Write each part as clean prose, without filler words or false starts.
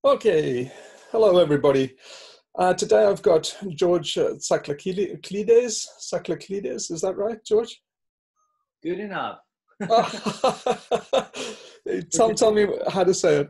Okay, hello everybody. Today I've got George Tsakraklides. Tsakraklides, is that right, George? Good enough. Tell me how to say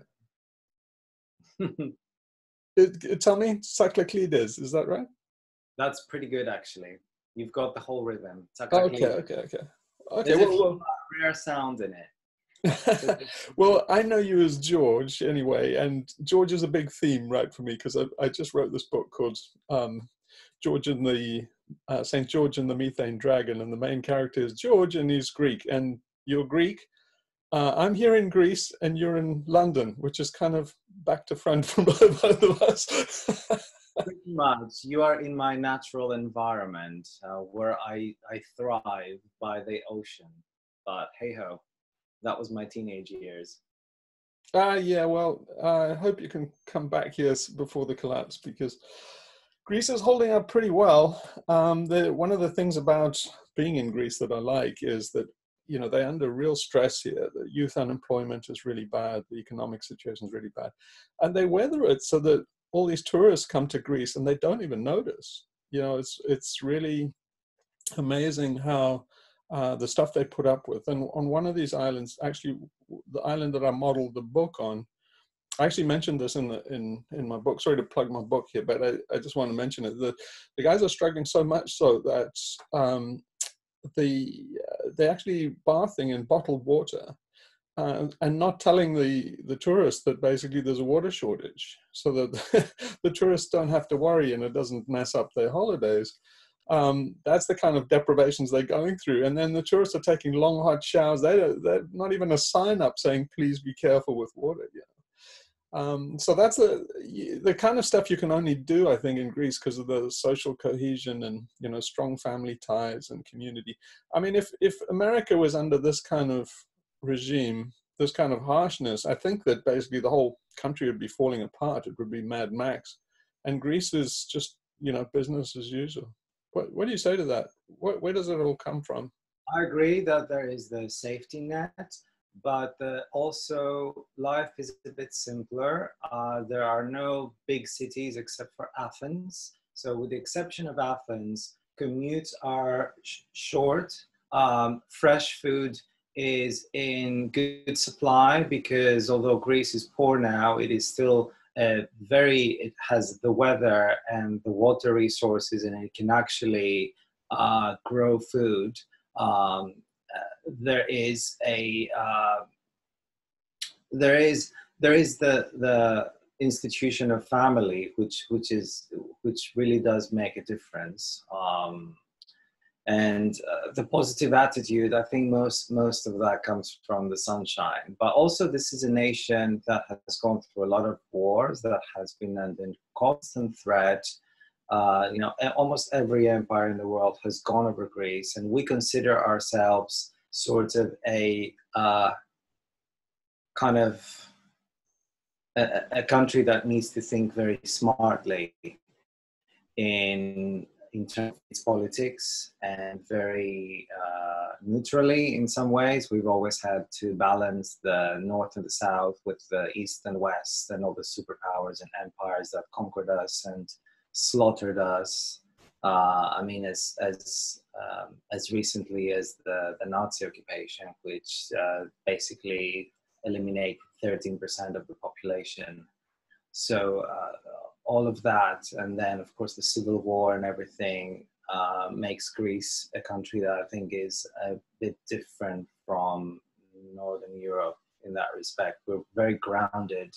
it. Tell me, Tsakraklides, is that right? That's pretty good, actually. You've got the whole rhythm. Okay. There's a few rare sound in it. Well, I know you as George anyway, and George is a big theme, right, for me, because I just wrote this book called George and the Saint George and the Methane Dragon, and the main character is George, and he's Greek, and you're Greek. I'm here in Greece, and you're in London, which is kind of back to front from both of us. Pretty much. You are in my natural environment where I thrive by the ocean. But hey ho, that was my teenage years. Yeah, well, I hope you can come back here before the collapse, because Greece is holding up pretty well. One of the things about being in Greece that I like is that, you know, they're under real stress here. The youth unemployment is really bad. The economic situation is really bad. And they weather it so that all these tourists come to Greece and they don't even notice. You know, it's really amazing how the stuff they put up with. And on one of these islands, actually, the island that I modeled the book on, I actually mentioned this in my book. Sorry to plug my book here, but I just want to mention it. The guys are struggling so much so that they're actually bathing in bottled water and not telling the tourists that basically there's a water shortage, so that the tourists don't have to worry and it doesn't mess up their holidays. That's the kind of deprivations they're going through. And then the tourists are taking long, hot showers. They're not even a sign up saying, please be careful with water. So that's the kind of stuff you can only do, I think, in Greece because of the social cohesion and, you know, strong family ties and community. I mean, if America was under this kind of regime, this kind of harshness, I think that basically the whole country would be falling apart. It would be Mad Max. And Greece is just, you know, business as usual. What do you say to that? Where does it all come from? I agree that there is the safety net, but also life is a bit simpler. There are no big cities except for Athens. So with the exception of Athens, commutes are short. Fresh food is in good supply because although Greece is poor now, it is still it has the weather and the water resources, and it can actually grow food. There is the institution of family, which really does make a difference. And the positive attitude, I think most of that comes from the sunshine. But also, this is a nation that has gone through a lot of wars, that has been under constant threat. You know, almost every empire in the world has gone over Greece, and we consider ourselves sort of a kind of a country that needs to think very smartly in terms of its politics, and very neutrally in some ways. We've always had to balance the North and the South with the East and West and all the superpowers and empires that conquered us and slaughtered us. I mean, as recently as the Nazi occupation, which basically eliminated 13% of the population. So all of that, and then of course the civil war and everything, makes Greece a country that I think is a bit different from Northern Europe in that respect. We're very grounded,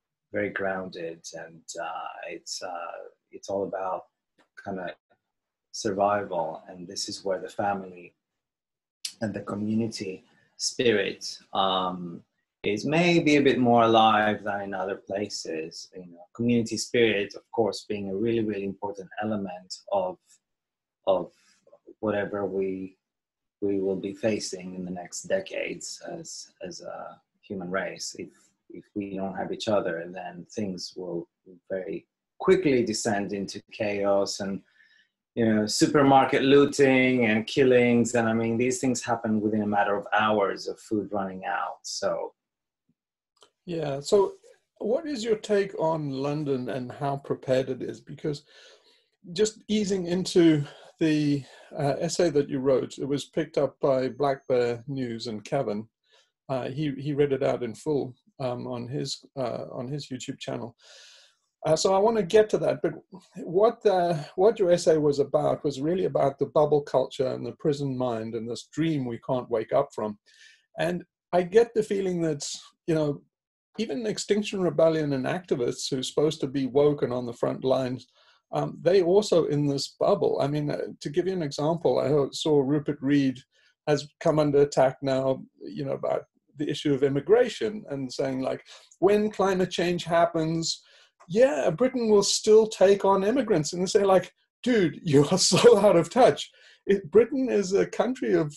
and it's all about kind of survival. And this is where the family and the community spirit is maybe a bit more alive than in other places. You know, community spirit, of course, being a really, really important element of whatever we will be facing in the next decades as a human race. If we don't have each other, then things will very quickly descend into chaos and, you know, supermarket looting and killings. And I mean, these things happen within a matter of hours of food running out. So yeah, so What is your take on London and how prepared it is? Because just easing into the essay that you wrote, it was picked up by Black Bear News and Kevin. He read it out in full on his YouTube channel. So I want to get to that, but what your essay was about was really about the bubble culture and the prison mind and this dream we can't wake up from. And I get the feeling that, you know, even Extinction Rebellion and activists who are supposed to be woke and on the front lines, they also in this bubble. I mean, to give you an example, I saw Rupert Reed has come under attack now, you know, about the issue of immigration and saying like, when climate change happens, yeah, Britain will still take on immigrants. And they say like, dude, you are so out of touch. Britain is a country of,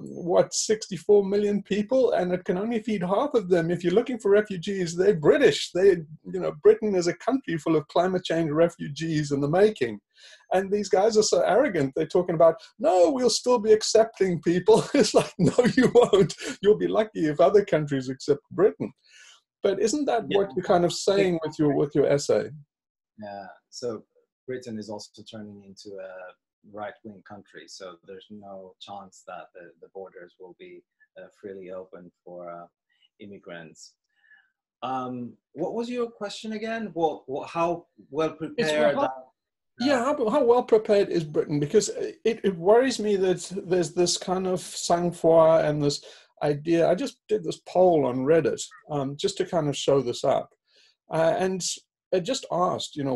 64 million people, and it can only feed half of them. If you're looking for refugees, they're British. Britain is a country full of climate change refugees in the making. And these guys are so arrogant. They're talking about, no, we'll still be accepting people. It's like, no, you won't. You'll be lucky if other countries accept Britain. But isn't that what you're kind of saying with your essay? Yeah. So Britain is also turning into a right-wing country, so there's no chance that the borders will be freely open for immigrants. What was your question again? How well prepared? How well prepared is Britain? Because it worries me that there's this kind of sang-froid and this idea. I just did this poll on Reddit just to kind of show this up, and I just asked, you know,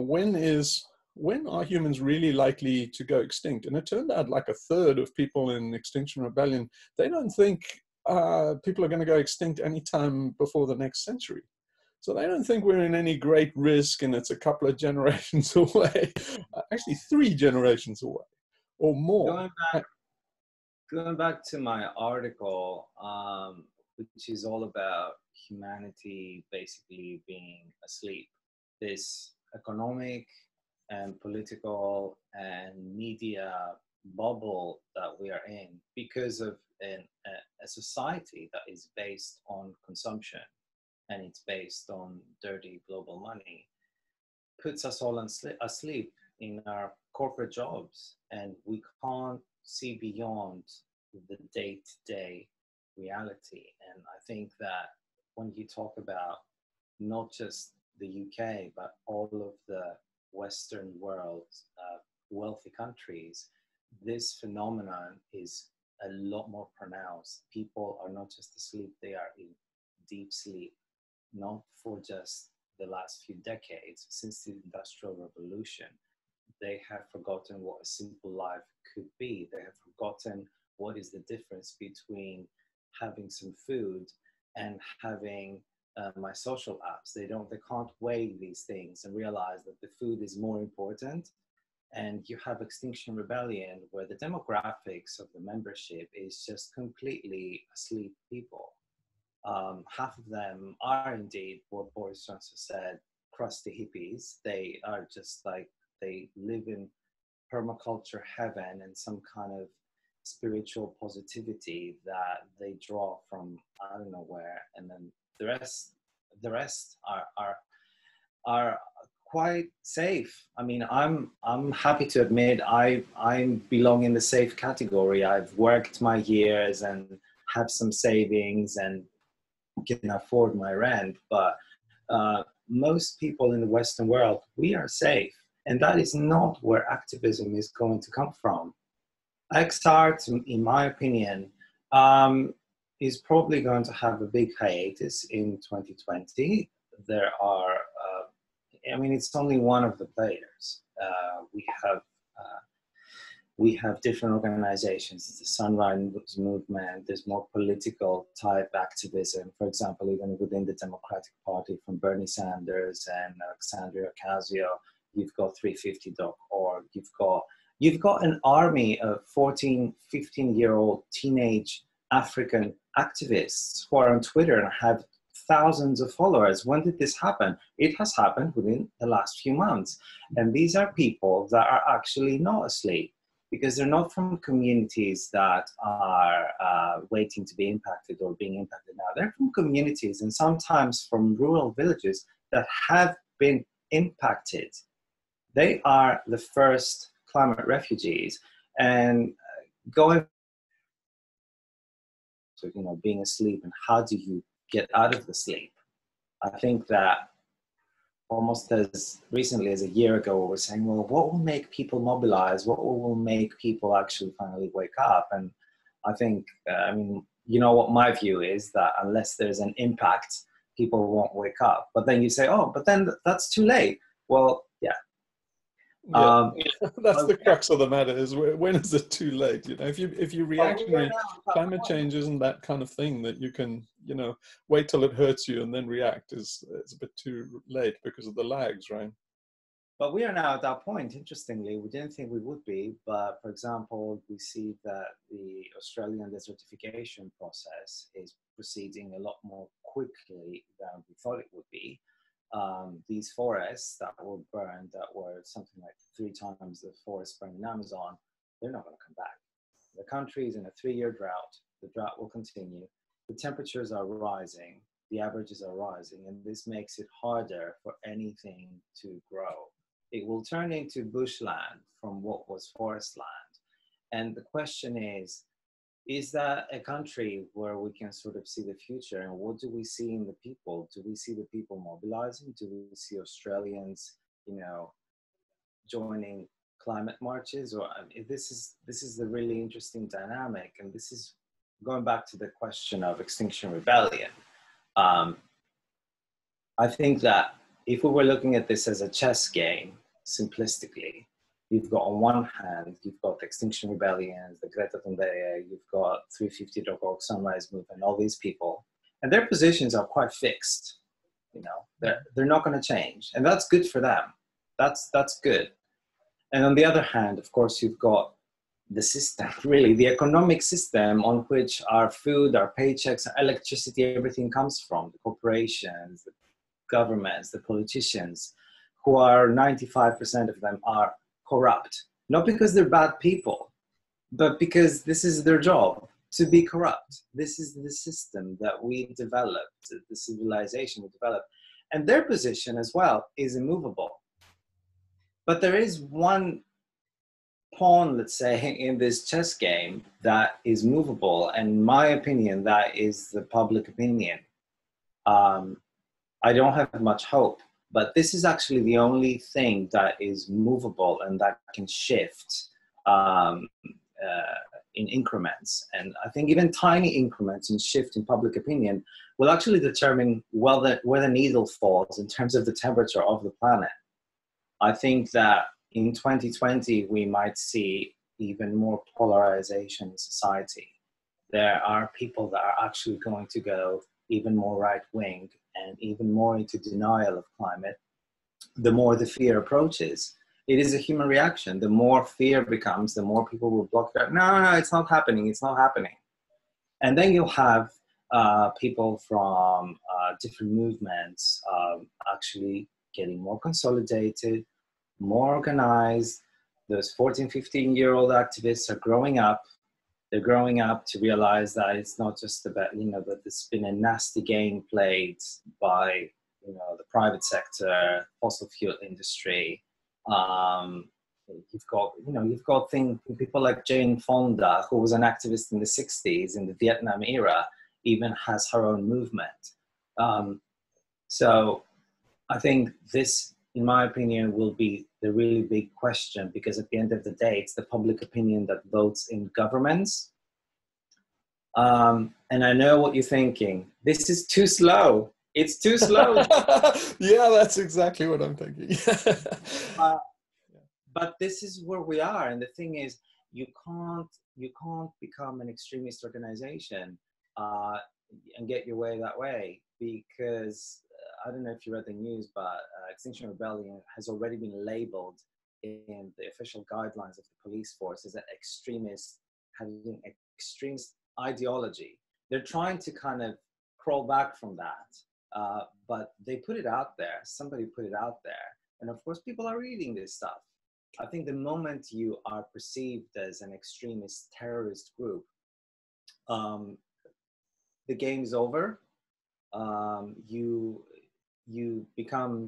when are humans really likely to go extinct? And it turned out like a third of people in Extinction Rebellion, they don't think people are going to go extinct anytime before the next century. So they don't think we're in any great risk and it's a couple of generations away, actually 3 generations away or more. Going back to my article, which is all about humanity basically being asleep. This economic and political and media bubble that we are in because of a society that is based on consumption and it's based on dirty global money puts us all asleep in our corporate jobs, and we can't see beyond the day-to-day reality. And I think that when you talk about not just the UK, but all of the Western world, wealthy countries, this phenomenon is a lot more pronounced. People are not just asleep, they are in deep sleep, not for just the last few decades, since the Industrial Revolution. They have forgotten what a simple life could be. They have forgotten what is the difference between having some food and having my social apps. They can't weigh these things and realize that the food is more important. And you have Extinction Rebellion, where the demographics of the membership is just completely asleep people. Half of them are indeed what Boris Johnson said, crusty hippies. They are just like, they live in permaculture heaven and some kind of spiritual positivity that they draw from I don't know where, and then the rest are quite safe. I mean, I'm happy to admit I belong in the safe category. I've worked my years and have some savings and can afford my rent, but most people in the Western world, we are safe, and that is not where activism is going to come from. XArt, in my opinion, is probably going to have a big hiatus in 2020. There are, I mean, it's only one of the players. We have different organizations. It's the Sunrise Movement. There's more political type activism. For example, even within the Democratic Party, from Bernie Sanders and Alexandria Ocasio, you've got 350.org. You've got an army of 14, 15-year-old teenage African activists who are on Twitter and have thousands of followers. When did this happen? It has happened within the last few months. And these are people that are actually not asleep, because they're not from communities that are waiting to be impacted or being impacted now. They're from communities, and sometimes from rural villages, that have been impacted, they are the first climate refugees. And going to, you know, being asleep and how do you get out of the sleep? I think that almost as recently as a year ago, we were saying, well, what will make people mobilize? What will make people actually finally wake up? And I think, I mean, you know what my view is, that unless there's an impact, people won't wake up. But then you say, oh, but then that's too late. Well, yeah. That's the crux of the matter, is when is it too late? You know, if you reactionary, climate change isn't that kind of thing that you can, you know, wait till it hurts you and then react. It's a bit too late because of the lags, right? But we are now at that point. Interestingly, we didn't think we would be, but for example, we see that the Australian desertification process is proceeding a lot more quickly than we thought it would be. These forests that were burned, that were something like 3 times the forest burned in Amazon, they're not going to come back. The country is in a 3-year drought. The drought will continue. The temperatures are rising. The averages are rising, and this makes it harder for anything to grow. It will turn into bushland from what was forest land. And the question is that a country where we can sort of see the future? And what do we see in the people? Do we see the people mobilizing? Do we see Australians, you know, joining climate marches? Or I mean, this is the really interesting dynamic. And this is going back to the question of Extinction Rebellion. I think that if we were looking at this as a chess game, simplistically, you've got on one hand, you've got the Extinction Rebellion, the Greta Thunberg, you've got 350.org Sunrise Movement, all these people, and their positions are quite fixed. You know, they're not going to change, and that's good for them. That's good. And on the other hand, of course, you've got the system, really, the economic system on which our food, our paychecks, our electricity, everything comes from, the corporations, the governments, the politicians, who are 95% of them are corrupt, not because they're bad people, but because this is their job, to be corrupt. This is the system that we developed, the civilization we developed. And their position as well is immovable. But there is one pawn, let's say, in this chess game that is movable. And in my opinion, that is the public opinion. I don't have much hope, but this is actually the only thing that is movable and that can shift in increments. And I think even tiny increments in shift in public opinion will actually determine where the needle falls in terms of the temperature of the planet. I think that in 2020, we might see even more polarization in society. There are people that are actually going to go even more right-wing and even more into denial of climate, the more the fear approaches. It is a human reaction. The more fear becomes, the more people will block it out. No, it's not happening. It's not happening. And then you'll have people from different movements actually getting more consolidated, more organized. Those 14, 15-year-old activists are growing up. They're growing up to realize that it's not just about, you know, that there's been a nasty game played by, you know, the private sector, fossil fuel industry. You've got people like Jane Fonda, who was an activist in the 60s in the Vietnam era, even has her own movement. So I think this, in my opinion, will be the really big question, because at the end of the day, it's the public opinion that votes in governments. And I know what you're thinking. This is too slow. It's too slow. Yeah, that's exactly what I'm thinking. But this is where we are. And the thing is, you can't become an extremist organization and get your way that way, because I don't know if you read the news, but Extinction Rebellion has already been labeled in the official guidelines of the police force as an extremist, having extremist ideology. They're trying to kind of crawl back from that, but they put it out there. Somebody put it out there. And of course, people are reading this stuff. I think the moment you are perceived as an extremist terrorist group, the game's over. you become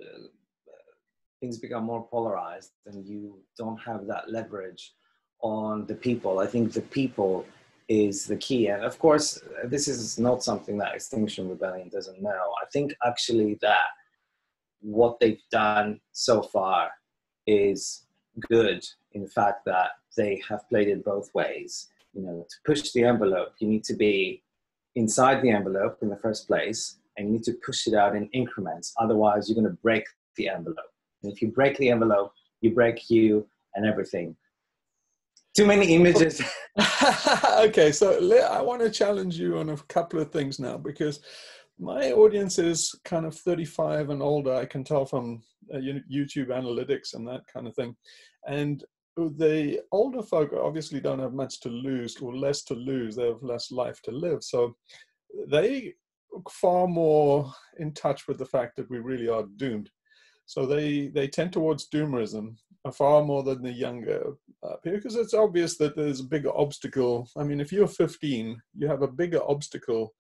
things become more polarized, and you don't have that leverage on the people. I think the people is the key. And of course, this is not something that Extinction Rebellion doesn't know. I think actually that what they've done so far is good, in the fact that they have played it both ways. You know, to push the envelope, you need to be inside the envelope in the first place, and you need to push it out in increments. Otherwise, you're going to break the envelope. And if you break the envelope, you break you and everything. Too many images. Okay, so I want to challenge you on a couple of things now, because my audience is kind of 35 and older. I can tell from YouTube analytics and that kind of thing. And the older folk obviously don't have much to lose, or less to lose. They have less life to live. So they are far more in touch with the fact that we really are doomed. So they tend towards doomerism far more than the younger people, because it's obvious that there's a bigger obstacle. I mean, if you're 15, you have a bigger obstacle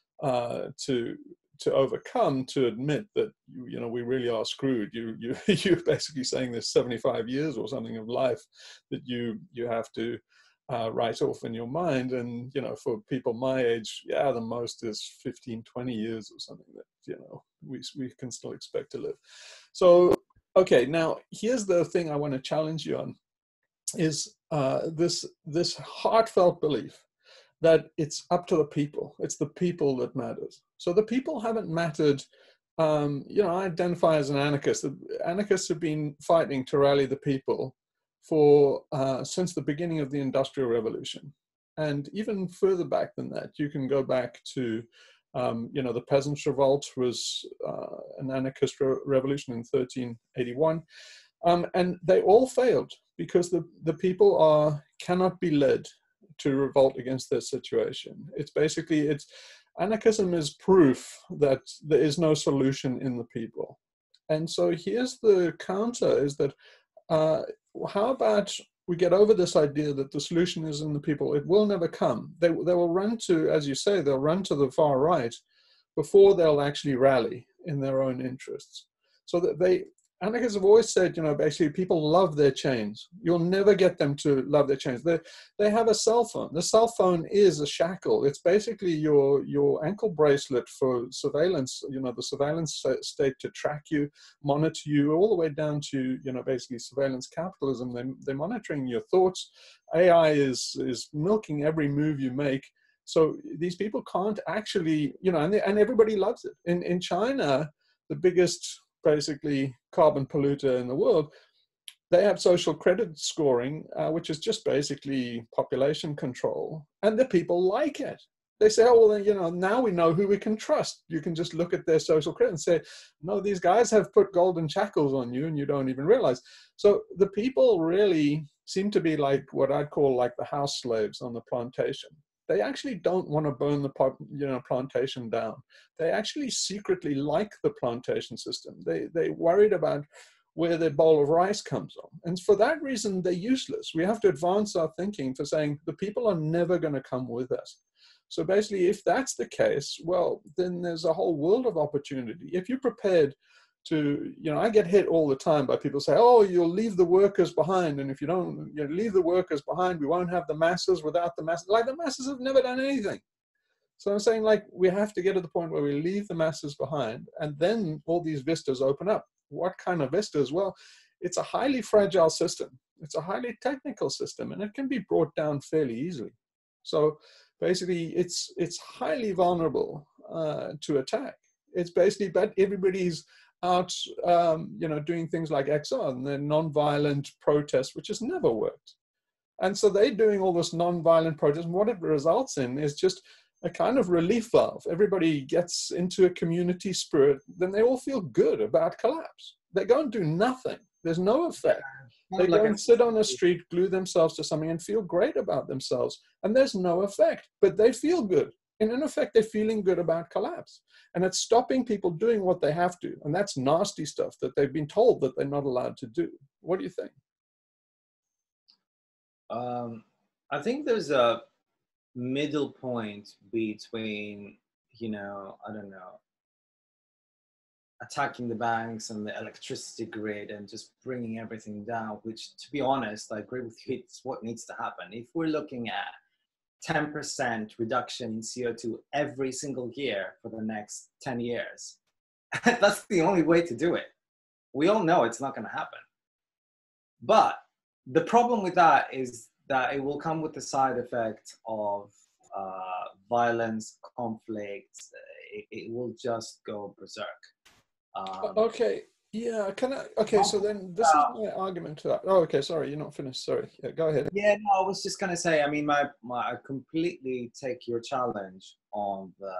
to overcome, to admit that you know we really are screwed. You're basically saying there's 75 years or something of life that you have to write off in your mind. And you know, for people my age, yeah, the most is 15, 20 years or something that you know we can still expect to live. So okay, now here's the thing I want to challenge you on, is this heartfelt belief that it's up to the people. It's the people that matters. So the people haven't mattered. You know, I identify as an anarchist. The anarchists have been fighting to rally the people for since the beginning of the Industrial Revolution. And even further back than that, you can go back to, you know, the Peasants' Revolt was an anarchist revolution in 1381. And they all failed because the people cannot be led to revolt against their situation. It's basically, anarchism is proof that there is no solution in the people. And so here's the counter, is that how about we get over this idea that the solution is in the people? It will never come. They will run to, as you say, they'll run to the far right before they'll actually rally in their own interests. So that anarchists have always said, you know, basically people love their chains. You'll never get them to love their chains. They have a cell phone. The cell phone is a shackle. It's basically your ankle bracelet for surveillance, you know, the surveillance state to track you, monitor you, all the way down to, you know, basically surveillance capitalism. They're monitoring your thoughts. AI is milking every move you make. So these people can't actually, you know, and everybody loves it. In China, the biggest basically carbon polluter in the world, they have social credit scoring, which is just basically population control, and the people like it. They say, oh, well, then, you know, now we know who we can trust. You can just look at their social credit and say, no, these guys have put golden shackles on you and you don't even realize. So the people really seem to be like what I'd call like the house slaves on the plantation. They actually don't want to burn the plantation down. They actually secretly like the plantation system. They're worried about where their bowl of rice comes from. And for that reason, they're useless. We have to advance our thinking for saying the people are never going to come with us. So basically, if that's the case, well, then there's a whole world of opportunity. If you're prepared to, you know, I get hit all the time by people say, oh, you'll leave the workers behind. And if you don't, you know, leave the workers behind, we won't have the masses. Without the masses, like the masses have never done anything. So I'm saying, like, we have to get to the point where we leave the masses behind, and then all these vistas open up. What kind of vistas? Well, it's a highly fragile system. It's a highly technical system, and it can be brought down fairly easily. So basically, it's highly vulnerable to attack. It's basically, but everybody's out, you know, doing things like Exxon, the non-violent protest, which has never worked. And so they're doing all this non-violent protest, and what it results in is just a kind of relief valve. Everybody gets into a community spirit, then they all feel good about collapse. They go and do nothing. There's no effect. They go and sit on a street, glue themselves to something and feel great about themselves. And there's no effect, but they feel good. And in effect, they're feeling good about collapse. And it's stopping people doing what they have to. And that's nasty stuff that they've been told that they're not allowed to do. What do you think? I think there's a middle point between, you know, I don't know, attacking the banks and the electricity grid and just bringing everything down, which, to be honest, I agree with you, it's what needs to happen. If we're looking at 10% reduction in CO2 every single year for the next 10 years, that's the only way to do it. We all know it's not going to happen. But the problem with that is that it will come with the side effect of violence, conflict. It will just go berserk. Okay, yeah, can I? Okay, so then this is my argument to that. Oh, okay, sorry, you're not finished. Sorry, yeah, go ahead. Yeah, no, I was just gonna say. I mean, I completely take your challenge on the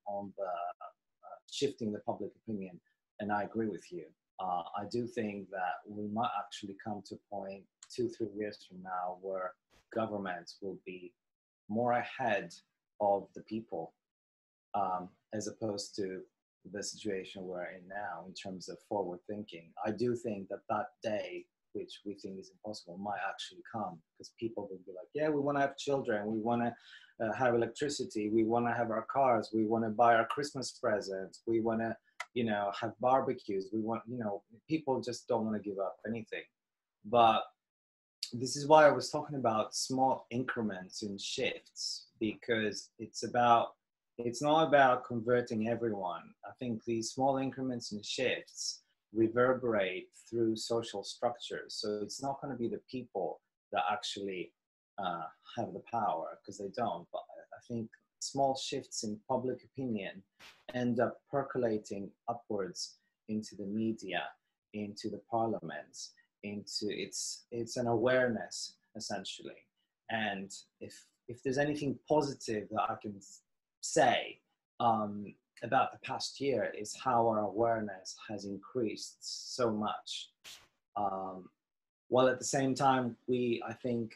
shifting the public opinion, and I agree with you. I do think that we might actually come to a point 2-3 years from now where governments will be more ahead of the people, as opposed to the situation we're in now in terms of forward thinking. I do think that that day, which we think is impossible, might actually come, because people will be like, yeah, we want to have children, we want to have electricity, we want to have our cars, we want to buy our Christmas presents, we want to, you know, have barbecues, we want, you know, people just don't want to give up anything. But this is why I was talking about small increments and shifts, because it's not about converting everyone. I think these small increments and shifts reverberate through social structures. So it's not going to be the people that actually have the power, because they don't. But I think small shifts in public opinion end up percolating upwards into the media, into the parliaments, into it's an awareness, essentially. And if there's anything positive that I can say about the past year, is how our awareness has increased so much. While at the same time, we, I think,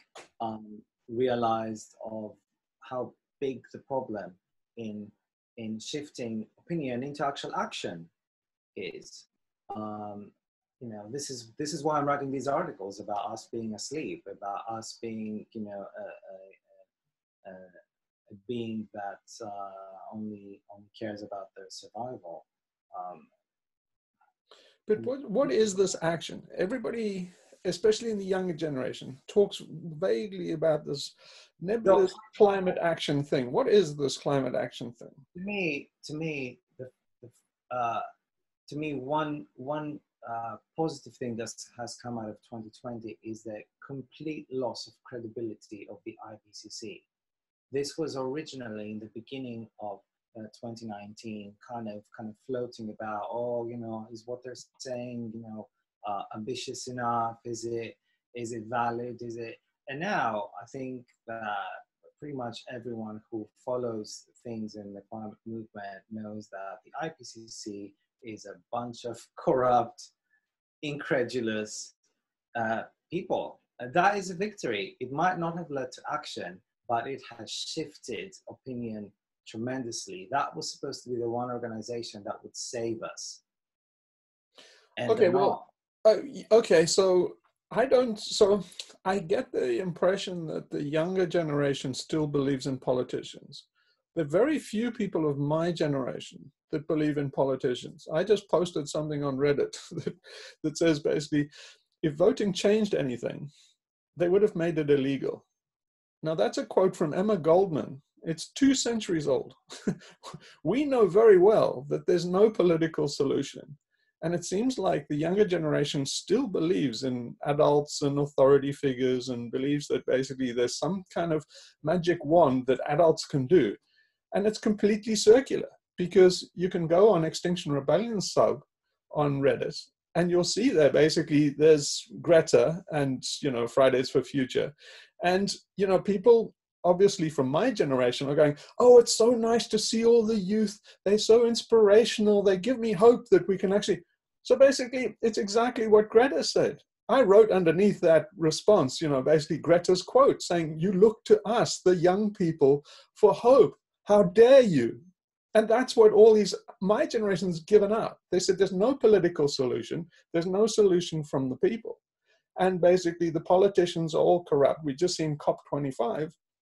realized of how big the problem in shifting opinion into actual action is. You know, this is why I'm writing these articles about us being asleep, about us being, you know, a being that only cares about their survival. But what is this action? Everybody, especially in the younger generation, talks vaguely about this nebulous climate action thing. What is this climate action thing? To me, one positive thing that has come out of 2020 is the complete loss of credibility of the IPCC. This was originally in the beginning of 2019, kind of floating about, oh, you know, is what they're saying, you know, ambitious enough? Is it valid? Is it? And now I think that pretty much everyone who follows things in the climate movement knows that the IPCC is a bunch of corrupt, incredulous people. That is a victory. It might not have led to action, but it has shifted opinion tremendously. That was supposed to be the one organization that would save us. And okay, well, okay, so I get the impression that the younger generation still believes in politicians. There are very few people of my generation that believe in politicians. I just posted something on Reddit that says basically, if voting changed anything, they would have made it illegal. Now that's a quote from Emma Goldman. It's 2 centuries old. We know very well that there's no political solution. And it seems like the younger generation still believes in adults and authority figures, and believes that basically there's some kind of magic wand that adults can do. And it's completely circular, because you can go on Extinction Rebellion sub on Reddit, and you'll see there basically there's Greta and, you know, Fridays for Future. And, you know, people obviously from my generation are going, oh, it's so nice to see all the youth. They're so inspirational. They give me hope that we can actually. So basically, it's exactly what Greta said. I wrote underneath that response, you know, basically Greta's quote saying, you look to us, the young people, for hope. How dare you? And that's what all my generation's given up. They said there's no political solution. There's no solution from the people. And basically the politicians are all corrupt. We just seen COP25.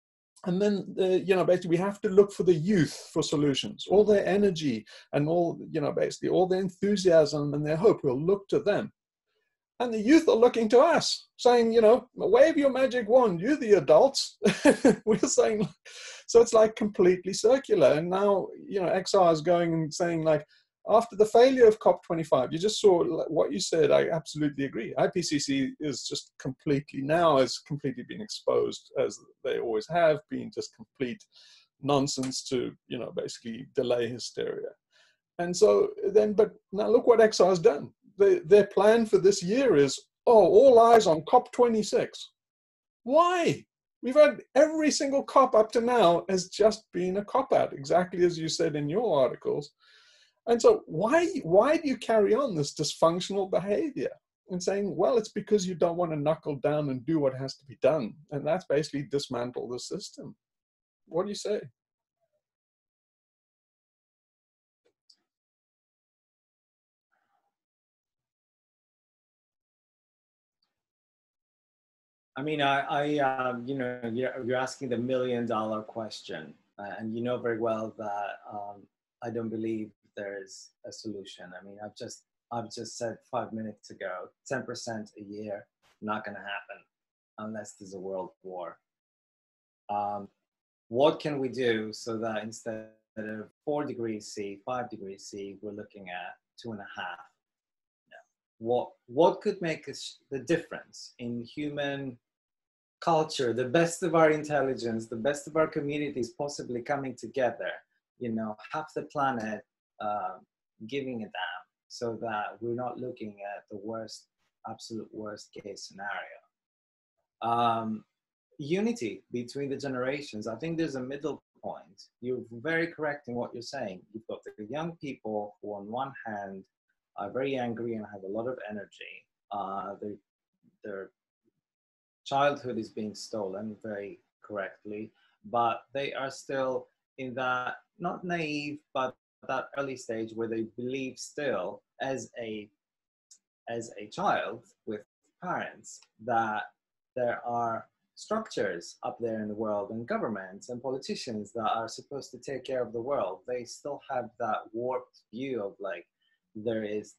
And then, you know, basically we have to look for the youth for solutions. All their energy and all, you know, basically all their enthusiasm and their hope, we'll look to them. And the youth are looking to us, saying, you know, wave your magic wand, you're the adults. We're saying, so it's like completely circular. And now, you know, XR is going and saying, like, after the failure of COP25, you just saw what you said. I absolutely agree. IPCC is just completely, now has completely been exposed, as they always have been, just complete nonsense to, you know, basically delay hysteria. And so then, but now look what XR has done. Their plan for this year is, oh, all eyes on COP26. Why? We've had every single COP up to now has just been a cop-out, exactly as you said in your articles. And so why do you carry on this dysfunctional behavior? And saying, well, it's because you don't want to knuckle down and do what has to be done. And that's basically dismantle the system. What do you say? I mean, you know, you're asking the $1 million question, and you know very well that I don't believe there's a solution. I mean, I've just said 5 minutes ago, 10% a year, not going to happen unless there's a world war. What can we do so that instead of 4 degrees C, 5 degrees C, we're looking at 2.5? What could make the difference in human culture, the best of our intelligence, the best of our communities possibly coming together, you know, half the planet giving a damn, so that we're not looking at the worst, absolute worst case scenario. Unity between the generations. I think there's a middle point. You're very correct in what you're saying. You've got the young people who on one hand are very angry and have a lot of energy. Their childhood is being stolen, very correctly, but they are still in that, not naive, but that early stage where they believe still as a child with parents that there are structures up there in the world and governments and politicians that are supposed to take care of the world. They still have that warped view of like, there is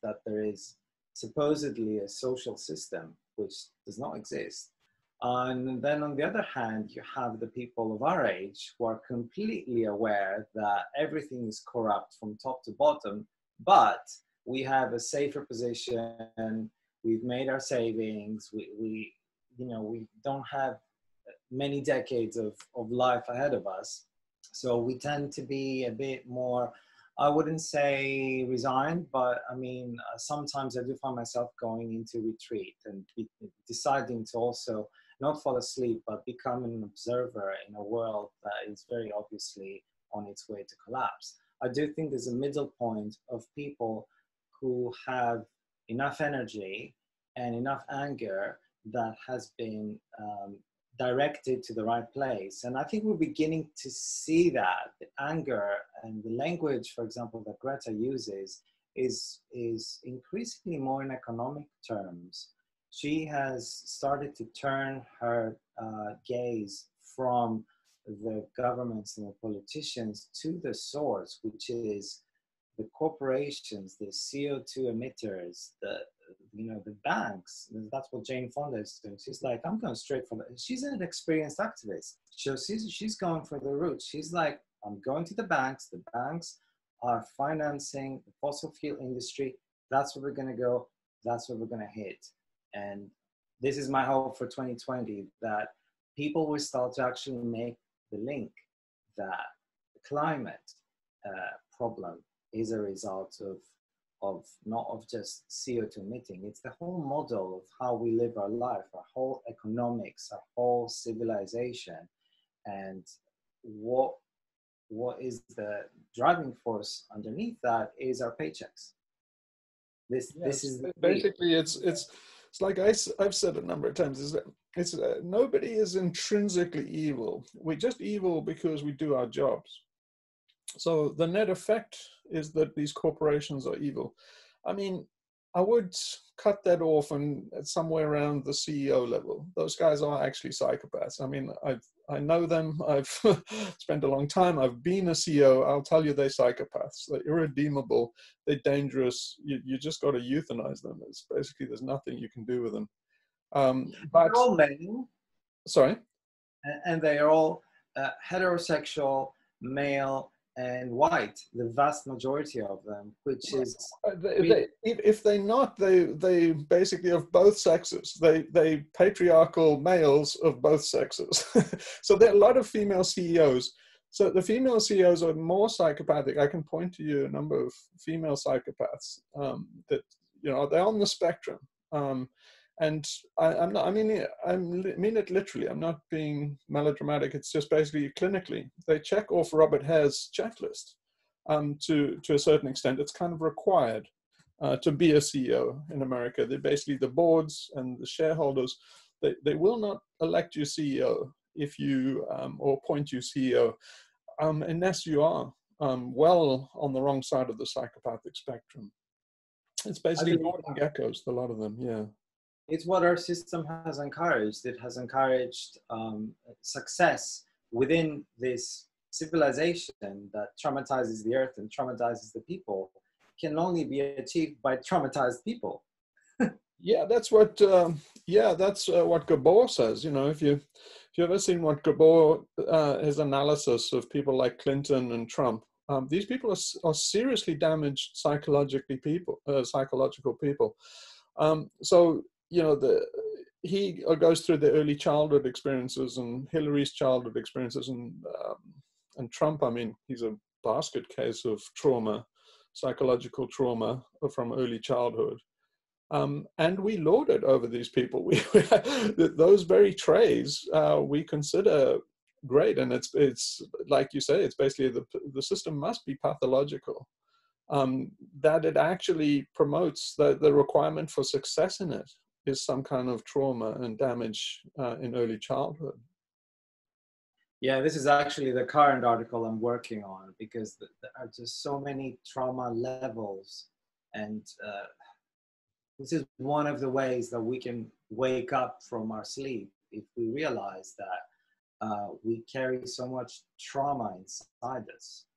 supposedly a social system which does not exist. And then on the other hand, you have the people of our age who are completely aware that everything is corrupt from top to bottom, but we have a safer position. We've made our savings. We you know, we don't have many decades of life ahead of us. So we tend to be a bit more, I wouldn't say resigned, but I mean, sometimes I do find myself going into retreat and deciding to also not fall asleep, but become an observer in a world that is very obviously on its way to collapse. I do think there's a middle point of people who have enough energy and enough anger that has been directed to the right place. And I think we're beginning to see that the anger and the language, for example, that Greta uses is increasingly more in economic terms. She has started to turn her gaze from the governments and the politicians to the source, which is the corporations, the CO2 emitters, the banks. That's what Jane Fonda is doing. She's like, I'm going straight for that. She's an experienced activist. So she's going for the roots. She's like, I'm going to the banks. The banks are financing the fossil fuel industry. That's where we're going to go. That's where we're going to hit. And this is my hope for 2020, that people will start to actually make the link that the climate problem is a result of not of just CO2 emitting. It's the whole model of how we live our life, our whole economics, our whole civilization, and what is the driving force underneath that is our paychecks. This is basically it's like I've said a number of times, is that it's nobody is intrinsically evil. We're just evil because we do our jobs. So the net effect is that these corporations are evil. I mean, I would cut that off and somewhere around the CEO level. Those guys are actually psychopaths. I mean, I know them. I've spent a long time. I've been a CEO. I'll tell you, they're psychopaths. They're irredeemable. They're dangerous. You just got to euthanize them. It's basically, there's nothing you can do with them. But they're all male, sorry. and they are all heterosexual, male, and white. The vast majority of them, which is if they're not, they basically of both sexes. They patriarchal males of both sexes. So there are a lot of female CEOs. So the female CEOs are more psychopathic. I can point to you a number of female psychopaths that, you know, they're on the spectrum. And I'm not, I mean it literally. I'm not being melodramatic. It's just basically clinically. They check off Robert Hare's checklist to a certain extent. It's kind of required to be a CEO in America. They're basically the boards and the shareholders. They will not elect you CEO if you, or appoint you CEO, unless you are well on the wrong side of the psychopathic spectrum. It's basically golden geckos, a lot of them, yeah. It's what our system has encouraged. It has encouraged success within this civilization that traumatizes the earth and traumatizes the people, can only be achieved by traumatized people. Yeah, that's what Gabor says. You know, if you ever seen what Gabor, his analysis of people like Clinton and Trump, these people are seriously damaged psychological people. So, you know, he goes through the early childhood experiences and Hillary's childhood experiences, and Trump, I mean, he's a basket case of trauma, psychological trauma from early childhood. And we lord it over these people. Those very traits we consider great, and it's like you say, it's basically the system must be pathological. That it actually promotes the requirement for success in it is some kind of trauma and damage in early childhood. Yeah, this is actually the current article I'm working on, because there are just so many trauma levels, and this is one of the ways that we can wake up from our sleep if we realize that we carry so much trauma inside us.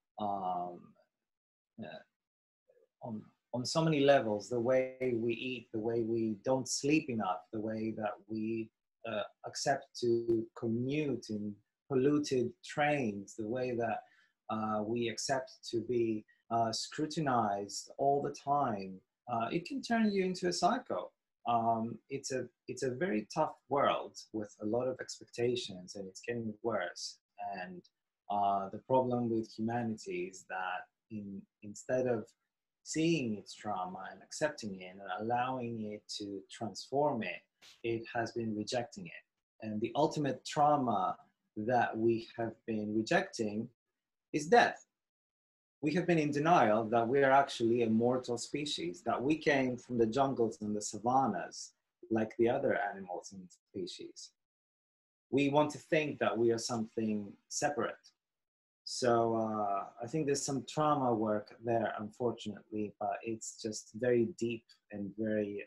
On so many levels, the way we eat, the way we don't sleep enough, the way that we accept to commute in polluted trains, the way that we accept to be scrutinized all the time, it can turn you into a psycho. It's a very tough world with a lot of expectations, and it's getting worse. And the problem with humanity is that instead of seeing its trauma and accepting it and allowing it to transform it, it has been rejecting it. And the ultimate trauma that we have been rejecting is death. We have been in denial that we are actually a mortal species, that we came from the jungles and the savannas like the other animals and species. We want to think that we are something separate. So I think there's some trauma work there, unfortunately, but it's just very deep and very,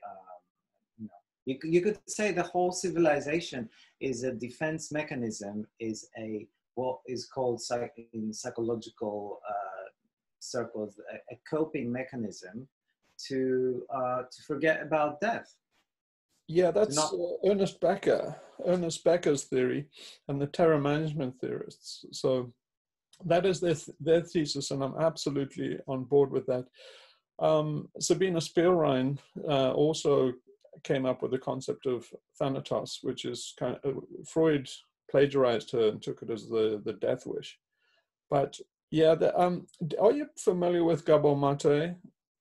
you could say the whole civilization is a defense mechanism, is what is called in psychological circles a coping mechanism to forget about death. Yeah, that's Ernest Becker's theory, and the terror management theorists. So that is their thesis, and I'm absolutely on board with that. Sabina Spielrein also came up with the concept of thanatos, which is kind of, Freud plagiarized her and took it as the death wish. But yeah, are you familiar with Gabor Maté?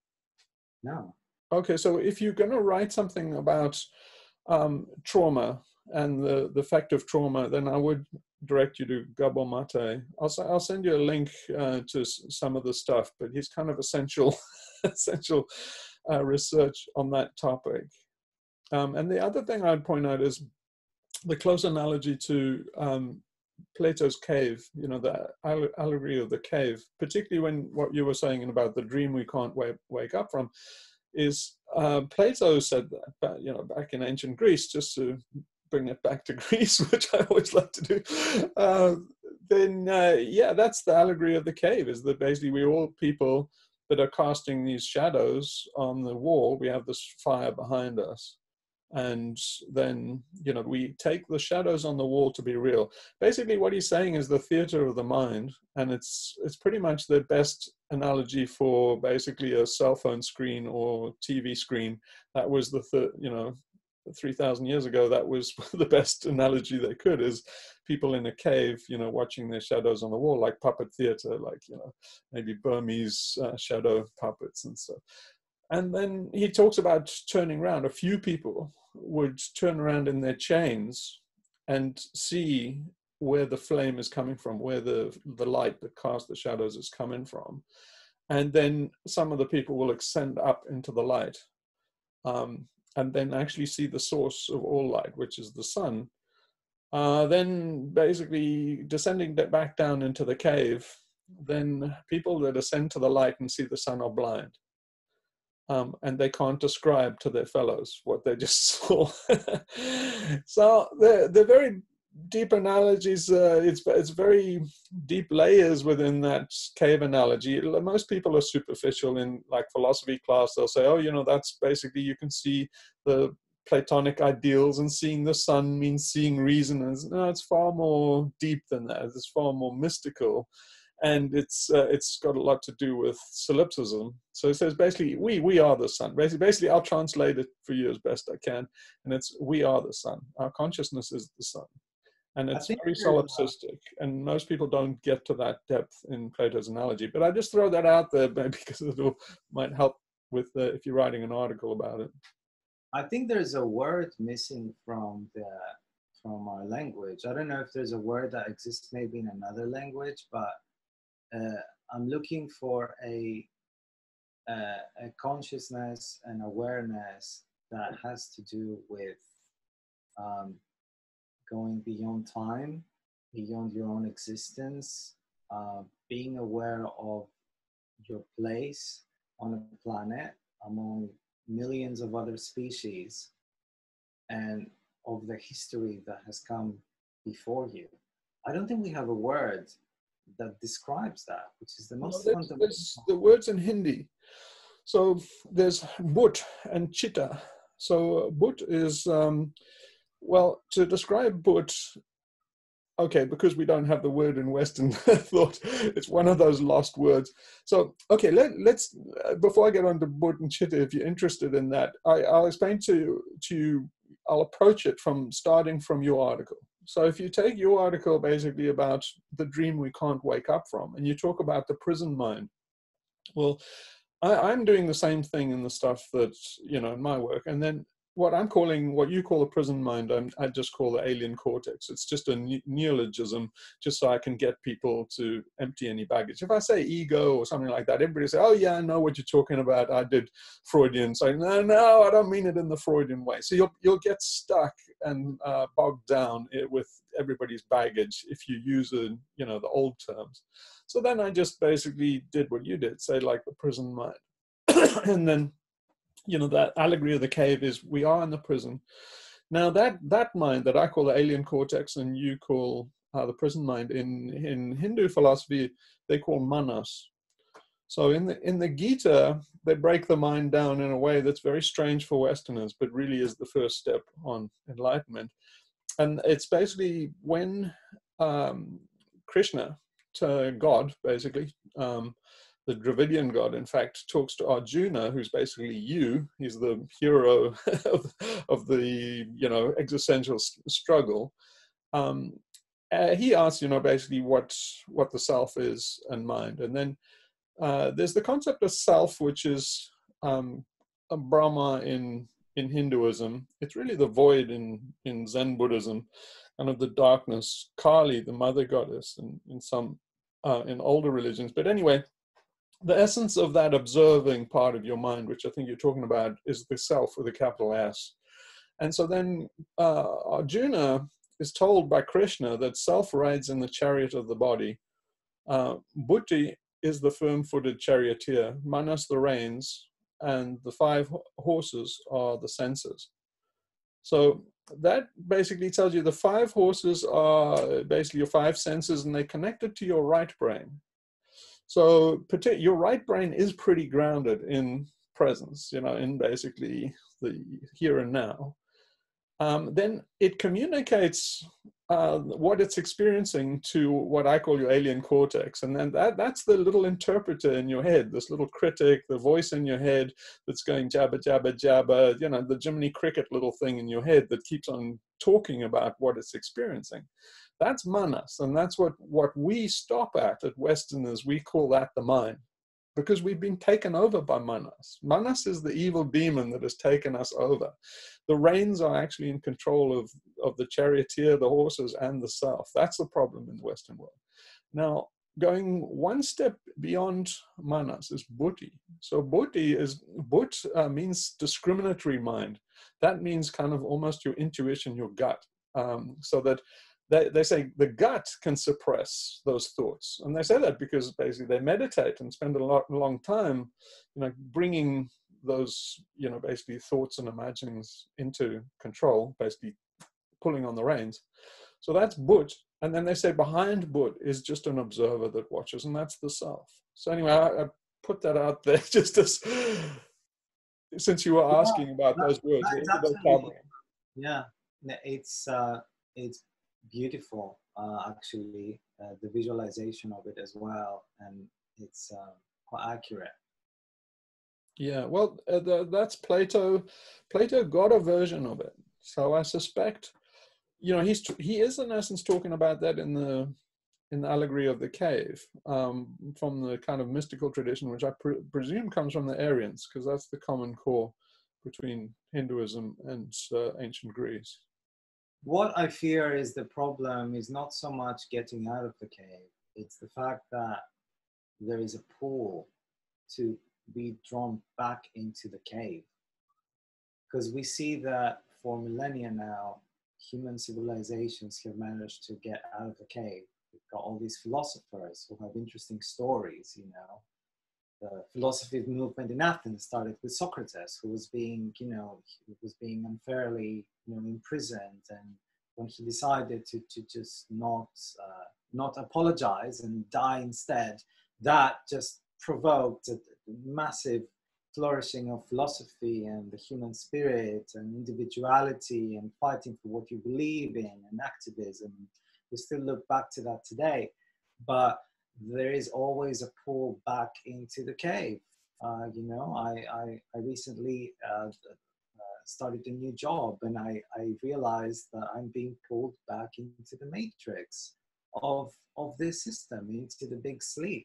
No. Okay, so if you're going to write something about trauma and the effect of trauma, then I would direct you to Gabor Maté. I'll send you a link to some of the stuff, but he's kind of essential research on that topic. And the other thing I'd point out is the close analogy to Plato's cave, you know, the allegory of the cave, particularly when what you were saying about the dream we can't wake up from. is Plato said that, back in ancient Greece, just to bring it back to Greece, which I always like to do, that's the allegory of the cave, is that basically we're all people that are casting these shadows on the wall. We have this fire behind us. And then, we take the shadows on the wall to be real. Basically, what he's saying is the theater of the mind. And it's pretty much the best analogy for basically a cell phone screen or TV screen. That was 3,000 years ago, that was the best analogy they could, is people in a cave, watching their shadows on the wall, like puppet theater, like, maybe Burmese shadow puppets and stuff. And then he talks about turning around. A few people would turn around in their chains and see where the flame is coming from, where the light that casts the shadows is coming from. And then some of the people will ascend up into the light, and then actually see the source of all light, which is the sun. Then basically descending back down into the cave, then people that ascend to the light and see the sun are blind. And they can't describe to their fellows what they just saw. So they're very deep analogies. It's very deep layers within that cave analogy. Most people are superficial in like philosophy class. They'll say, oh, that's basically, you can see the Platonic ideals, and seeing the sun means seeing reason. And no, it's far more deep than that. It's far more mystical. And it's got a lot to do with solipsism. So it says basically, we are the sun. Basically, I'll translate it for you as best I can. And it's, we are the sun. Our consciousness is the sun. And it's very solipsistic. And most people don't get to that depth in Plato's analogy. But I just throw that out there maybe because it might help with if you're writing an article about it. I think there's a word missing from our language. I don't know if there's a word that exists maybe in another language, but I'm looking for a consciousness and awareness that has to do with going beyond time, beyond your own existence, being aware of your place on a planet among millions of other species, and of the history that has come before you. I don't think we have a word that describes that, which is the most fundamental. There's the words in Hindi. So there's But and Chitta. So But is, to describe But, okay, because we don't have the word in Western thought, it's one of those lost words. So, okay, let's before I get on to But and Chitta, if you're interested in that, I'll explain to you, I'll approach it starting from your article. So if you take your article basically about the dream we can't wake up from, and you talk about the prison mind, well, I'm doing the same thing in the stuff that, in my work. And then what you call a prison mind, I just call the alien cortex. It's just a neologism, just so I can get people to empty any baggage. If I say ego or something like that, everybody say, oh yeah, I know what you're talking about. I did Freudian. So no, I don't mean it in the Freudian way. So you'll get stuck and bogged down with everybody's baggage if you use the old terms. So then I just basically did what you did, say like the prison mind. And then that allegory of the cave is we are in the prison. Now that mind that I call the alien cortex and you call the prison mind, in Hindu philosophy, they call manas. So in the Gita, they break the mind down in a way that's very strange for Westerners, but really is the first step on enlightenment. And it's basically when Krishna, God, basically, the Dravidian god, in fact, talks to Arjuna, who's basically you. He's the hero of the existential struggle. He asks, basically what the self is and mind, and then there's the concept of self, which is a Brahma in Hinduism. It's really the void in Zen Buddhism, kind of the darkness. Kali, the mother goddess, in some in older religions. But anyway, the essence of that observing part of your mind, which I think you're talking about, is the self with a capital S. And so then Arjuna is told by Krishna that self rides in the chariot of the body. Buddhi is the firm-footed charioteer, manas the reins, and the 5 horses are the senses. So that basically tells you the 5 horses are basically your 5 senses, and they're connected to your right brain. So your right brain is pretty grounded in presence, in basically the here and now. Then it communicates what it's experiencing to what I call your alien cortex. And then that's the little interpreter in your head, this little critic, the voice in your head that's going jabba, jabba, jabba, the Jiminy Cricket little thing in your head that keeps on talking about what it's experiencing. That's manas, and that's what we stop at Westerners. We call that the mind, because we've been taken over by manas. Manas is the evil demon that has taken us over. The reins are actually in control of the charioteer, the horses, and the self. That's the problem in the Western world. Now, going one step beyond manas is buddhi. So buddhi means discriminatory mind. That means kind of almost your intuition, your gut. So that they say the gut can suppress those thoughts. And they say that because basically they meditate and spend a long time, bringing those, basically thoughts and imaginings into control, basically pulling on the reins. So that's But. And then they say behind But is just an observer that watches, and that's the self. So anyway, I put that out there just as, since you were asking about those words. Yeah, it's beautiful, actually, the visualization of it as well, and it's quite accurate. Yeah, well, that's Plato. Plato got a version of it, so I suspect, he is in essence talking about that in the Allegory of the Cave, from the kind of mystical tradition, which I presume comes from the Aryans, because that's the common core between Hinduism and ancient Greece. What I fear is the problem is not so much getting out of the cave. It's the fact that there is a pull to be drawn back into the cave. Because we see that for millennia now, human civilizations have managed to get out of the cave. We've got all these philosophers who have interesting stories, The philosophy movement in Athens started with Socrates, who was being, unfairly, imprisoned, and when he decided to just not apologize and die instead, that just provoked a massive flourishing of philosophy and the human spirit and individuality and fighting for what you believe in and activism. We still look back to that today, but there is always a pull back into the cave. I recently started a new job, and I realized that I'm being pulled back into the matrix of this system, into the big sleep.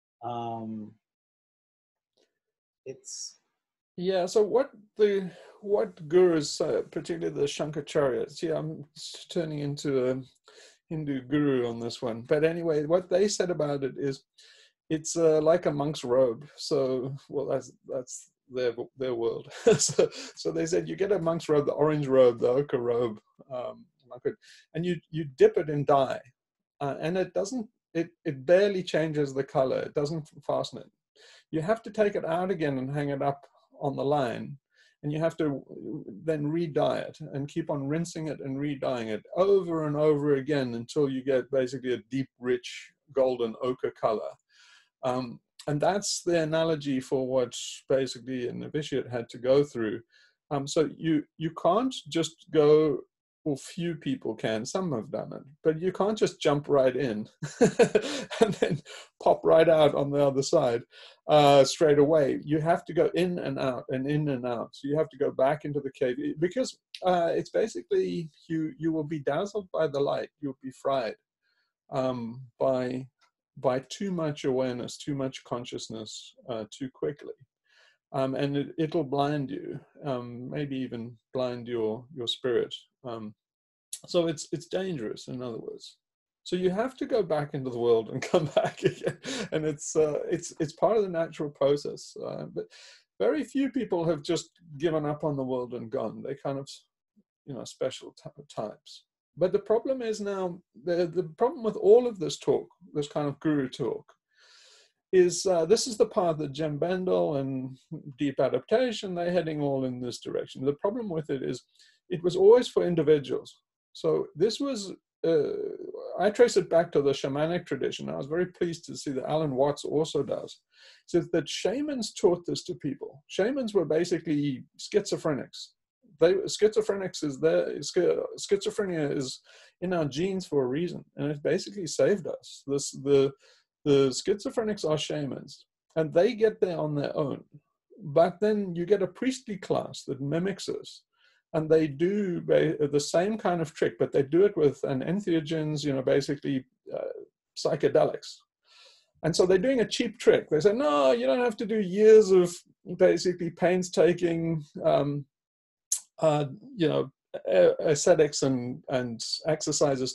So what gurus, particularly the Shankaracharya, I'm turning into a Hindu guru on this one, but anyway, what they said about it is it's like a monk's robe. So, well, that's their world. so they said you get a monk's robe, the orange robe, the ochre robe, and you dip it in dye, and it barely changes the color. It doesn't fasten it. You have to take it out again and hang it up on the line, and you have to then re-dye it and keep on rinsing it and re-dyeing it over and over again until you get basically a deep, rich, golden ochre color. And that's the analogy for what basically an novitiate had to go through. So you can't just go, well, few people can, some have done it, but you can't just jump right in and then pop right out on the other side straight away. You have to go in and out and in and out. So you have to go back into the cave, because it's basically, you will be dazzled by the light. You'll be fried by too much awareness, too much consciousness, too quickly. And it'll blind you, maybe even blind your spirit. So it's dangerous, in other words. So you have to go back into the world and come back again, and it's part of the natural process. But very few people have just given up on the world and gone. They kind of, special types. But the problem is now, the problem with all of this talk, this kind of guru talk, is this is the path that Jem Bendel and Deep Adaptation, they're heading all in this direction. The problem with it is it was always for individuals. So this was, I trace it back to the shamanic tradition. I was very pleased to see that Alan Watts also does. So that shamans taught this to people. Shamans were basically schizophrenics. Schizophrenia is in our genes for a reason, and it basically saved us. The schizophrenics are shamans, and they get there on their own. But then you get a priestly class that mimics us, and they do the same kind of trick, but they do it with entheogens, basically psychedelics. And so they're doing a cheap trick. They say, no, you don't have to do years of basically painstaking ascetics and exercises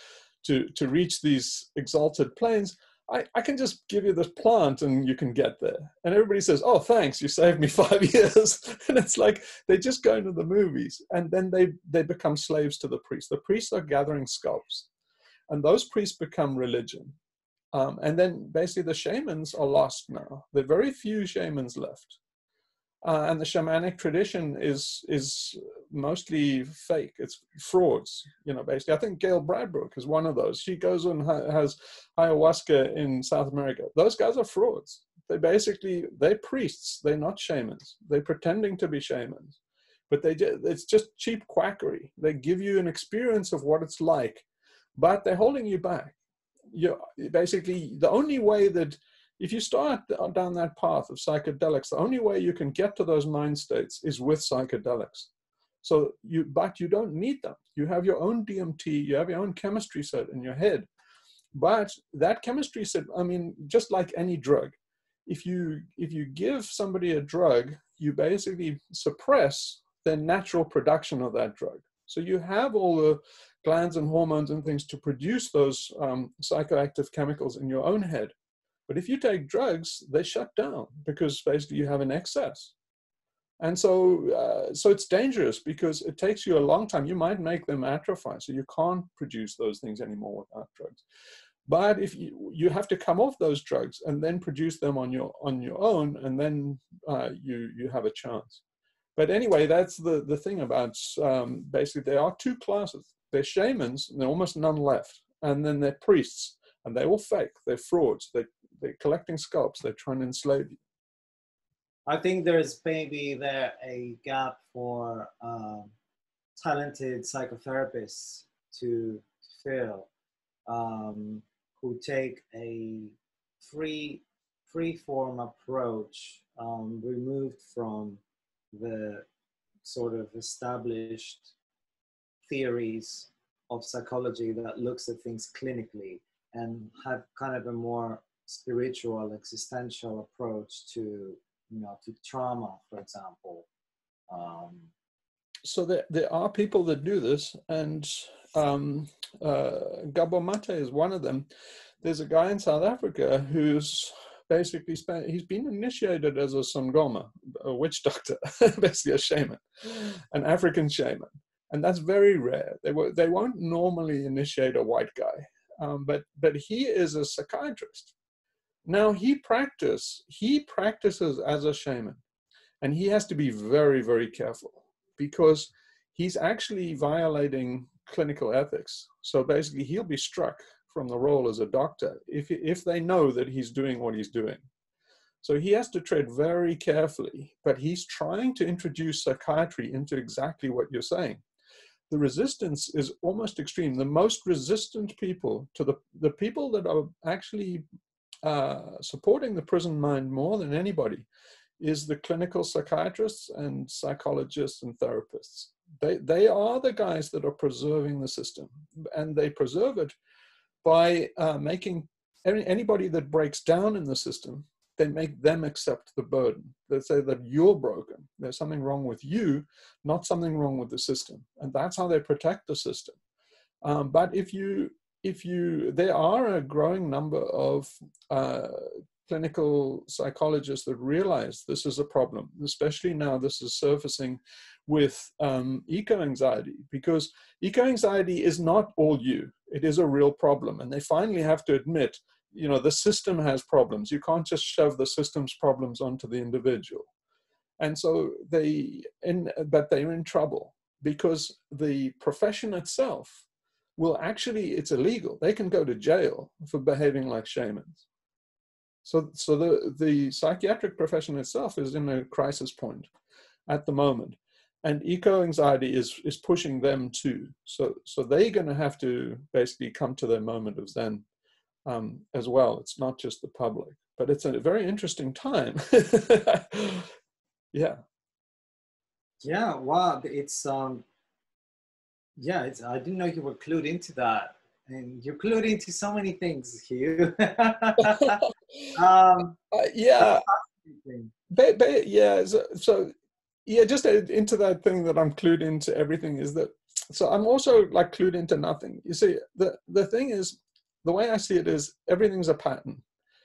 to reach these exalted planes. I can just give you this plant and you can get there. And everybody says, oh, thanks, you saved me 5 years. And it's like they just go into the movies, and then they become slaves to the priests. The priests are gathering scalps, and those priests become religion. And then basically the shamans are lost now. There are very few shamans left. And the shamanic tradition is mostly fake. It's frauds, basically. I think Gail Bradbrook is one of those. She goes and has ayahuasca in South America. Those guys are frauds. They're priests. They're not shamans. They're pretending to be shamans. But it's just cheap quackery. They give you an experience of what it's like, but they're holding you back. Basically, the only way that if you start down that path of psychedelics, the only way you can get to those mind states is with psychedelics. But you don't need them. You have your own DMT, you have your own chemistry set in your head. But that chemistry set, just like any drug, if you give somebody a drug, you basically suppress their natural production of that drug. So you have all the glands and hormones and things to produce those psychoactive chemicals in your own head. But if you take drugs, they shut down because basically you have an excess. And so it's dangerous because it takes you a long time. You might make them atrophy, so you can't produce those things anymore without drugs. But if you have to come off those drugs and then produce them on your own, and then you have a chance. But anyway, that's the thing about basically there are two classes. They're shamans, and there are almost none left. And then they're priests, and they're all fake. They're frauds. They're collecting scalps. They're trying to enslave you. I think there's maybe there a gap for talented psychotherapists to fill, who take a free form approach, removed from the sort of established theories of psychology that looks at things clinically, and have kind of a more spiritual, existential approach to trauma, for example. So there are people that do this, and Gabor Maté is one of them. There's a guy in South Africa who's basically he's been initiated as a Sangoma, a witch doctor, basically a shaman, an African shaman. And that's very rare. They won't normally initiate a white guy, but he is a psychiatrist. Now he practices as a shaman, and he has to be very, very careful because he's actually violating clinical ethics. So basically he'll be struck from the role as a doctor if they know that he's doing what he's doing. So he has to tread very carefully, but he's trying to introduce psychiatry into exactly what you're saying. The resistance is almost extreme. The most resistant people to the people that are actually supporting the prison mind more than anybody is the clinical psychiatrists and psychologists and therapists. They are the guys that are preserving the system, and they preserve it by making anybody that breaks down in the system, they make them accept the burden. They say that you're broken. There's something wrong with you, not something wrong with the system. And that's how they protect the system. But there are a growing number of clinical psychologists that realize this is a problem, especially now this is surfacing with eco-anxiety, because eco-anxiety is not all you. It is a real problem. And they finally have to admit, you know, the system has problems. You can't just shove the system's problems onto the individual. And so but they're in trouble because the profession itself will actually, it's illegal. They can go to jail for behaving like shamans. So the psychiatric profession itself is in a crisis point at the moment. And eco-anxiety is pushing them too. So they're going to have to basically come to their moment of Zen as well. It's not just the public, but it's a very interesting time. Yeah. Yeah, wow. I didn't know you were clued into that. And you're clued into so many things, Hugh. Yeah. Yeah. So yeah, just into that thing that I'm clued into everything is that, so I'm also like clued into nothing. You see, the thing is, the way I see it is everything's a pattern.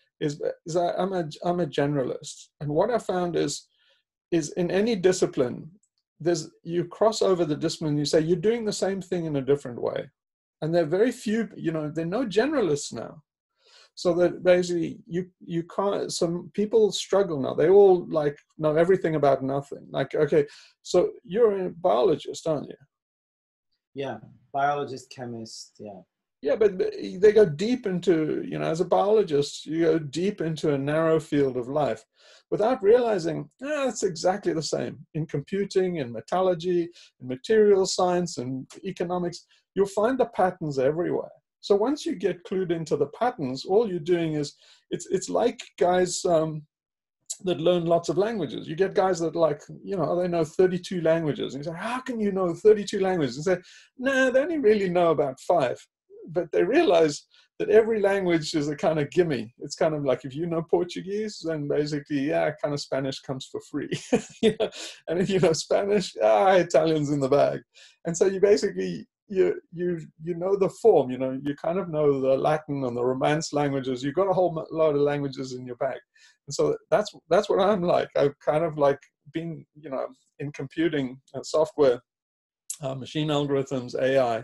I'm a generalist. And what I found is in any discipline, you cross over the discipline, you say you're doing the same thing in a different way. And there are very few, you know, there are no generalists now. So that basically you can't, some people struggle now. They all like know everything about nothing. Like, okay, so you're a biologist, aren't you? Yeah, biologist, chemist, yeah. Yeah, but they go deep into, you know, as a biologist, you go deep into a narrow field of life without realizing, it's exactly the same. In computing, in metallurgy, in material science, and economics, you'll find the patterns everywhere. So once you get clued into the patterns, all you're doing is, it's like guys that learn lots of languages. You get guys that like, you know, they know 32 languages. And you say, how can you know 32 languages? And say, no, they only really know about 5. But they realize that every language is a kind of gimme. It's kind of like if you know Portuguese, then basically, yeah, kind of Spanish comes for free. You know? And if you know Spanish, Italian's in the bag. And so you basically, you know the form, you know, you kind of know the Latin and the Romance languages. You've got a whole lot of languages in your bag. And so that's what I'm like. I've kind of like been, you know, in computing and software, machine algorithms, AI.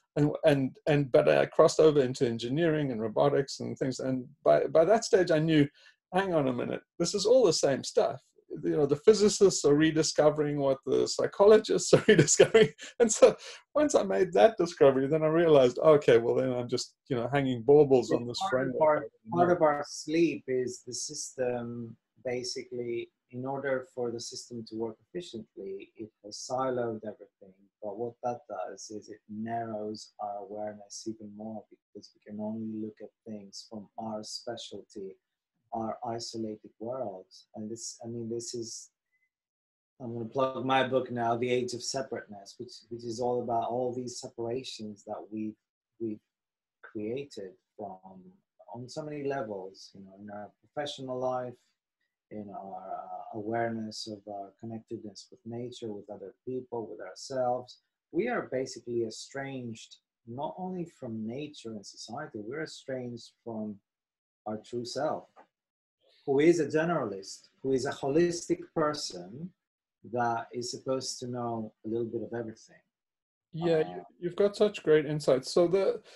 But I crossed over into engineering and robotics and things. And by that stage, I knew, hang on a minute, this is all the same stuff. You know, the physicists are rediscovering what the psychologists are rediscovering. And so once I made that discovery, then I realized, okay, well, then I'm just, you know, hanging baubles on this framework. Part of our sleep is the system. Basically, in order for the system to work efficiently, it has siloed everything. But what that does is it narrows our awareness even more, because we can only look at things from our specialty, our isolated worlds. And this, I mean, this is, I'm going to plug my book now, The Age of Separateness, which is all about all these separations that we've created from, on so many levels, you know, in our professional life, in our awareness of our connectedness with nature, with other people, with ourselves. We are basically estranged, not only from nature and society, we're estranged from our true self, who is a generalist, who is a holistic person that is supposed to know a little bit of everything. Yeah, you've got such great insights. So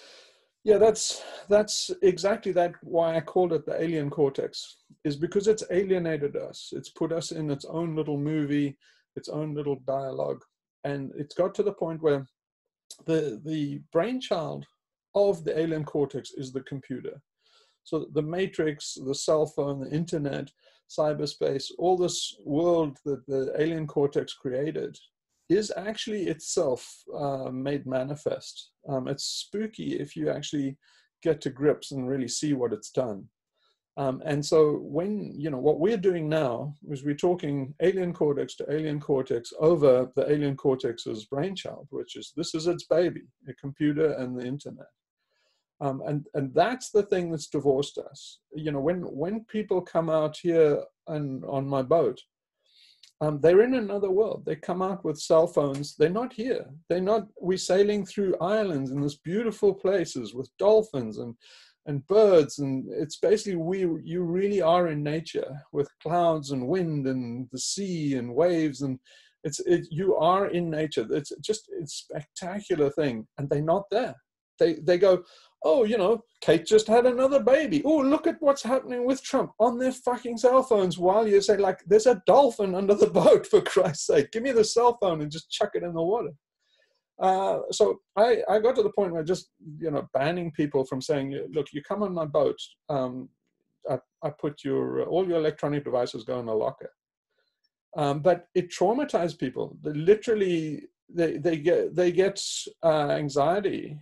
that's exactly that why I called it the alien cortex, is because it's alienated us. It's put us in its own little movie, its own little dialogue. And it's got to the point where the brainchild of the alien cortex is the computer. So the matrix, the cell phone, the internet, cyberspace, all this world that the alien cortex created is actually itself made manifest. It's spooky if you actually get to grips and really see what it's done. And so when, you know, what we're doing now is we're talking alien cortex to alien cortex over the alien cortex's brainchild, which is, this is its baby, the computer and the internet. And that's the thing that's divorced us. You know, when people come out here and on my boat, they're in another world. They come out with cell phones. They're not here. We're sailing through islands in these beautiful places with dolphins and birds. And it's basically, you really are in nature with clouds and wind and the sea and waves. And you are in nature. It's a spectacular thing. And they're not there. They go, oh, you know, Kate just had another baby. Oh, look at what's happening with Trump on their fucking cell phones while you say, like, there's a dolphin under the boat, for Christ's sake. Give me the cell phone and just chuck it in the water. So I got to the point where just, you know, banning people from saying, look, you come on my boat, I put all your electronic devices go in a locker. But it traumatized people. They literally, they get anxiety.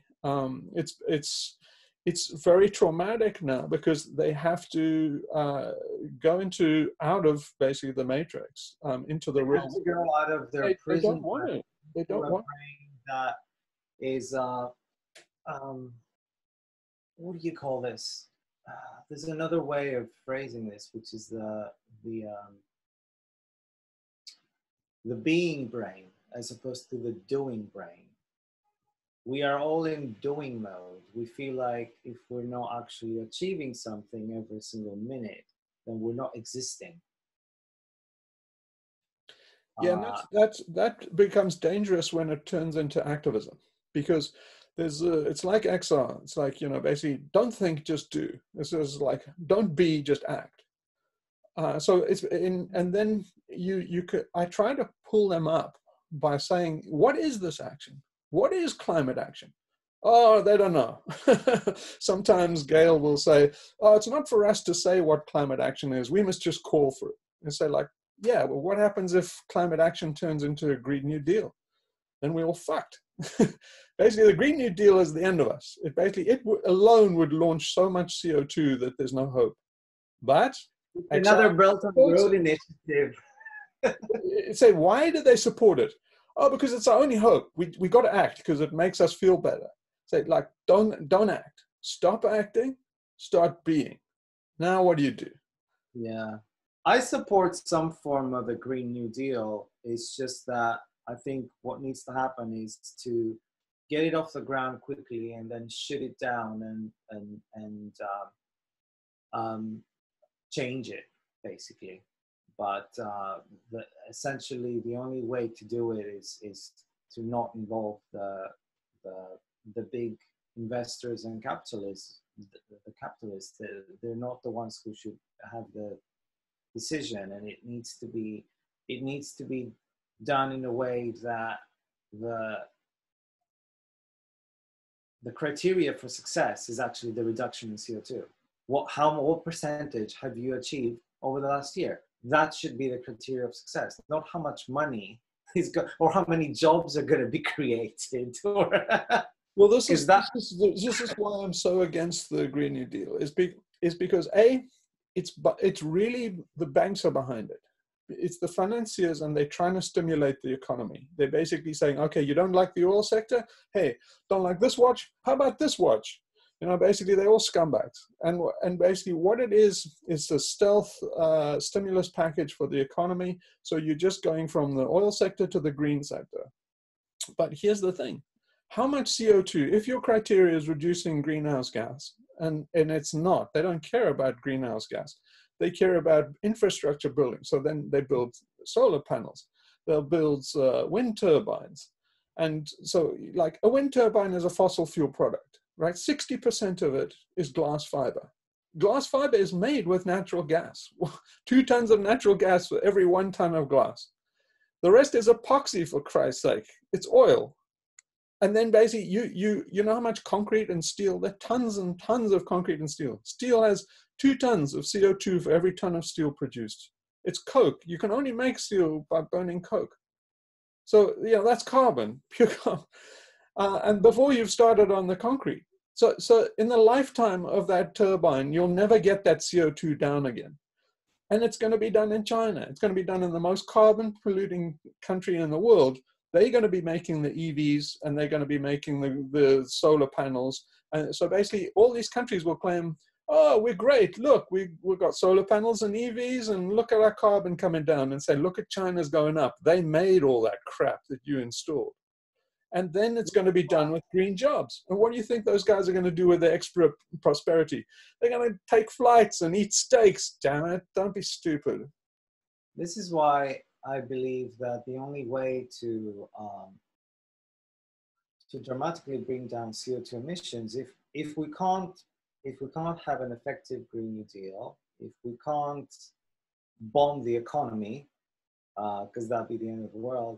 It's very traumatic now because they have to go out of basically the matrix, into the real. To go out of their prison. They don't want it. They don't want that is what do you call this? There's another way of phrasing this, which is the being brain as opposed to the doing brain. We are all in doing mode. We feel like if we're not actually achieving something every single minute, then we're not existing. Yeah, and that becomes dangerous when it turns into activism, because it's like XR. It's like, you know, basically don't think, just do. This is like, don't be, just act. So it's and then I try to pull them up by saying, what is this action? What is climate action? Oh, they don't know. Sometimes Gail will say, oh, it's not for us to say what climate action is. We must just call for it. And say, like, yeah, well, what happens if climate action turns into a Green New Deal? Then we're all fucked. Basically, the Green New Deal is the end of us. It alone would launch so much CO2 that there's no hope. But another Belt and Road initiative. Say, why do they support it? Oh, because it's our only hope. We got to act because it makes us feel better. Say, like, don't act. Stop acting. Start being. Now, what do you do? Yeah, I support some form of a Green New Deal. It's just that I think what needs to happen is to get it off the ground quickly and then shut it down and change it, basically. But essentially, the only way to do it is to not involve the big investors and capitalists. The capitalists, they're not the ones who should have the decision, and it needs to be done in a way that the criteria for success is actually the reduction in CO2. What percentage have you achieved over the last year? That should be the criteria of success, not how much money or how many jobs are going to be created. Well, this is why I'm so against the Green New Deal. Is because it's really the banks are behind it. It's the financiers, and they're trying to stimulate the economy. They're basically saying, okay, you don't like the oil sector? Hey, don't like this watch? How about this watch? You know, basically they're all scumbags. And basically what it is a stealth stimulus package for the economy. So you're just going from the oil sector to the green sector. But here's the thing. How much CO2, if your criteria is reducing greenhouse gas, and it's not, they don't care about greenhouse gas. They care about infrastructure building. So then they build solar panels. They'll build wind turbines. And so, like, a wind turbine is a fossil fuel product, right? 60% of it is glass fiber. Glass fiber is made with natural gas. 2 tons of natural gas for every 1 ton of glass. The rest is epoxy, for Christ's sake. It's oil. And then basically, you know how much concrete and steel? There are tons and tons of concrete and steel. Steel has 2 tons of CO2 for every ton of steel produced. It's coke. You can only make steel by burning coke. So, you know, that's carbon, pure carbon. And before you've started on the concrete. So in the lifetime of that turbine, you'll never get that CO2 down again. And it's going to be done in China. It's going to be done in the most carbon polluting country in the world. They're going to be making the EVs, and they're going to be making the solar panels. And so basically all these countries will claim, oh, we're great. Look, we've got solar panels and EVs, and look at our carbon coming down, and say, look at China's going up. They made all that crap that you installed. And then it's going to be done with green jobs. And what do you think those guys are going to do with their extra prosperity? They're going to take flights and eat steaks. Damn it, don't be stupid. This is why I believe that the only way to to dramatically bring down CO2 emissions. If we can't have an effective Green New Deal, if we can't bomb the economy, because that'd be the end of the world,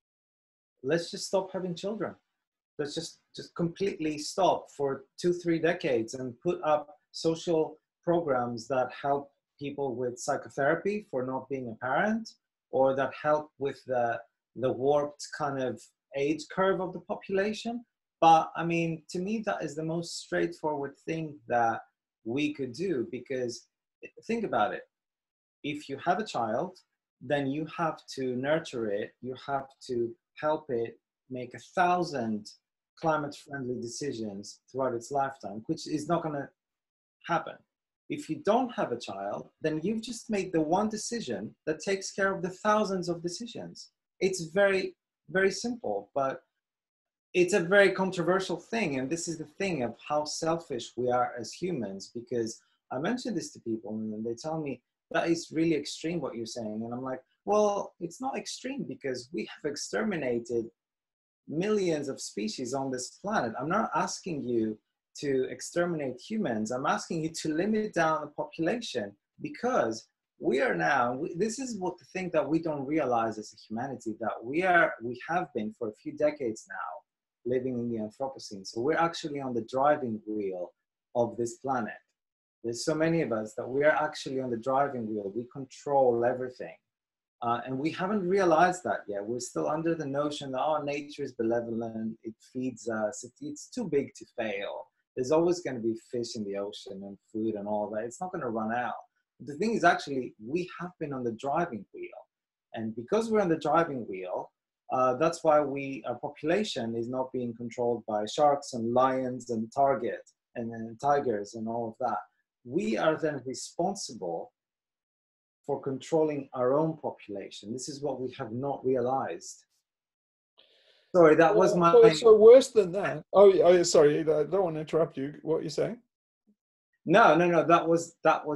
let's just stop having children. Let's just completely stop for 2-3 decades and put up social programs that help people with psychotherapy for not being a parent, or that help with the warped kind of age curve of the population. But I mean, to me, that is the most straightforward thing that we could do, because think about it. If you have a child, then you have to nurture it, you have to help it make 1,000 climate-friendly decisions throughout its lifetime, which is not going to happen. If you don't have a child, then you've just made the one decision that takes care of the thousands of decisions. It's very, very simple, but it's a very controversial thing. And this is the thing of how selfish we are as humans, because I mention this to people and they tell me that is really extreme what you're saying. And I'm like, well, it's not extreme, because we have exterminated millions of species on this planet. I'm not asking you to exterminate humans. I'm asking you to limit down the population, because we are now, this is what the thing that we don't realize as a humanity, that we have been for a few decades now living in the Anthropocene. So we're actually on the driving wheel of this planet. There's so many of us that we are actually on the driving wheel. We control everything. And we haven't realized that yet. We're still under the notion that, oh, nature is benevolent, it feeds us, it's too big to fail. There's always going to be fish in the ocean and food and all that. It's not going to run out. The thing is, actually, we have been on the driving wheel. And because we're on the driving wheel, that's why our population is not being controlled by sharks and lions and tigers and all of that. We are then responsible for controlling our own population. This is what we have not realized. Sorry, that was my... So worse than that. Oh, sorry, I don't want to interrupt you. What are you saying? No. That was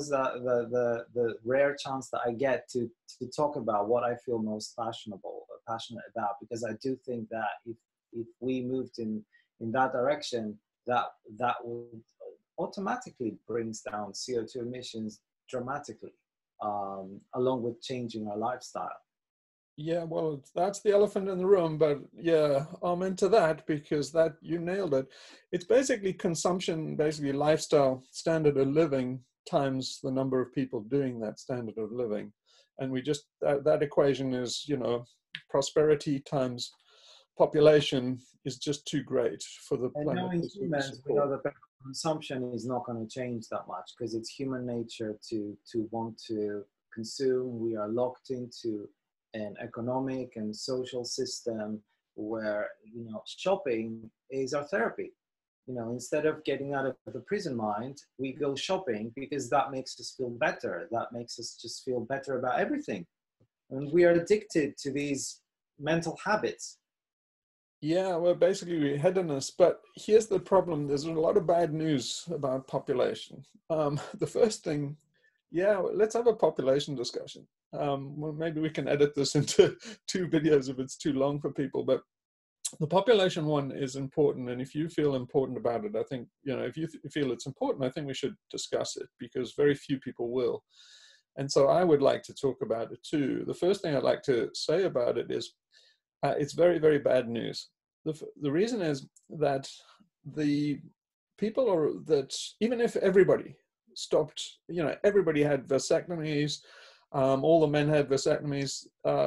the rare chance that I get to talk about what I feel most passionate about, because I do think that if we moved in that direction, that would automatically brings down CO2 emissions dramatically, along with changing our lifestyle. Yeah, well, that's the elephant in the room, but yeah, I'm into that, because that, you nailed it. It's basically consumption, basically lifestyle, standard of living times the number of people doing that standard of living. And we just, that equation is, prosperity times population is just too great for the planet. And knowing humans, we know that consumption is not going to change that much, because it's human nature to want to consume. We are locked into an economic and social system where, shopping is our therapy. Instead of getting out of the prison mind, we go shopping because that makes us feel better. That makes us just feel better about everything. And we are addicted to these mental habits. Yeah, well, basically we're hedonists, but here's the problem. There's a lot of bad news about population. The first thing, let's have a population discussion. Well, maybe we can edit this into 2 videos if it's too long for people, but the population one is important. And if you feel important about it, I think, if you feel it's important, I think we should discuss it, because very few people will. And so I would like to talk about it too. The first thing I'd like to say about it is, it's very, very bad news. The reason is that the people that even if everybody stopped, everybody had vasectomies, all the men had vasectomies,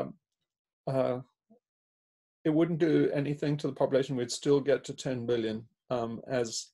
it wouldn't do anything to the population. We'd still get to 10 billion as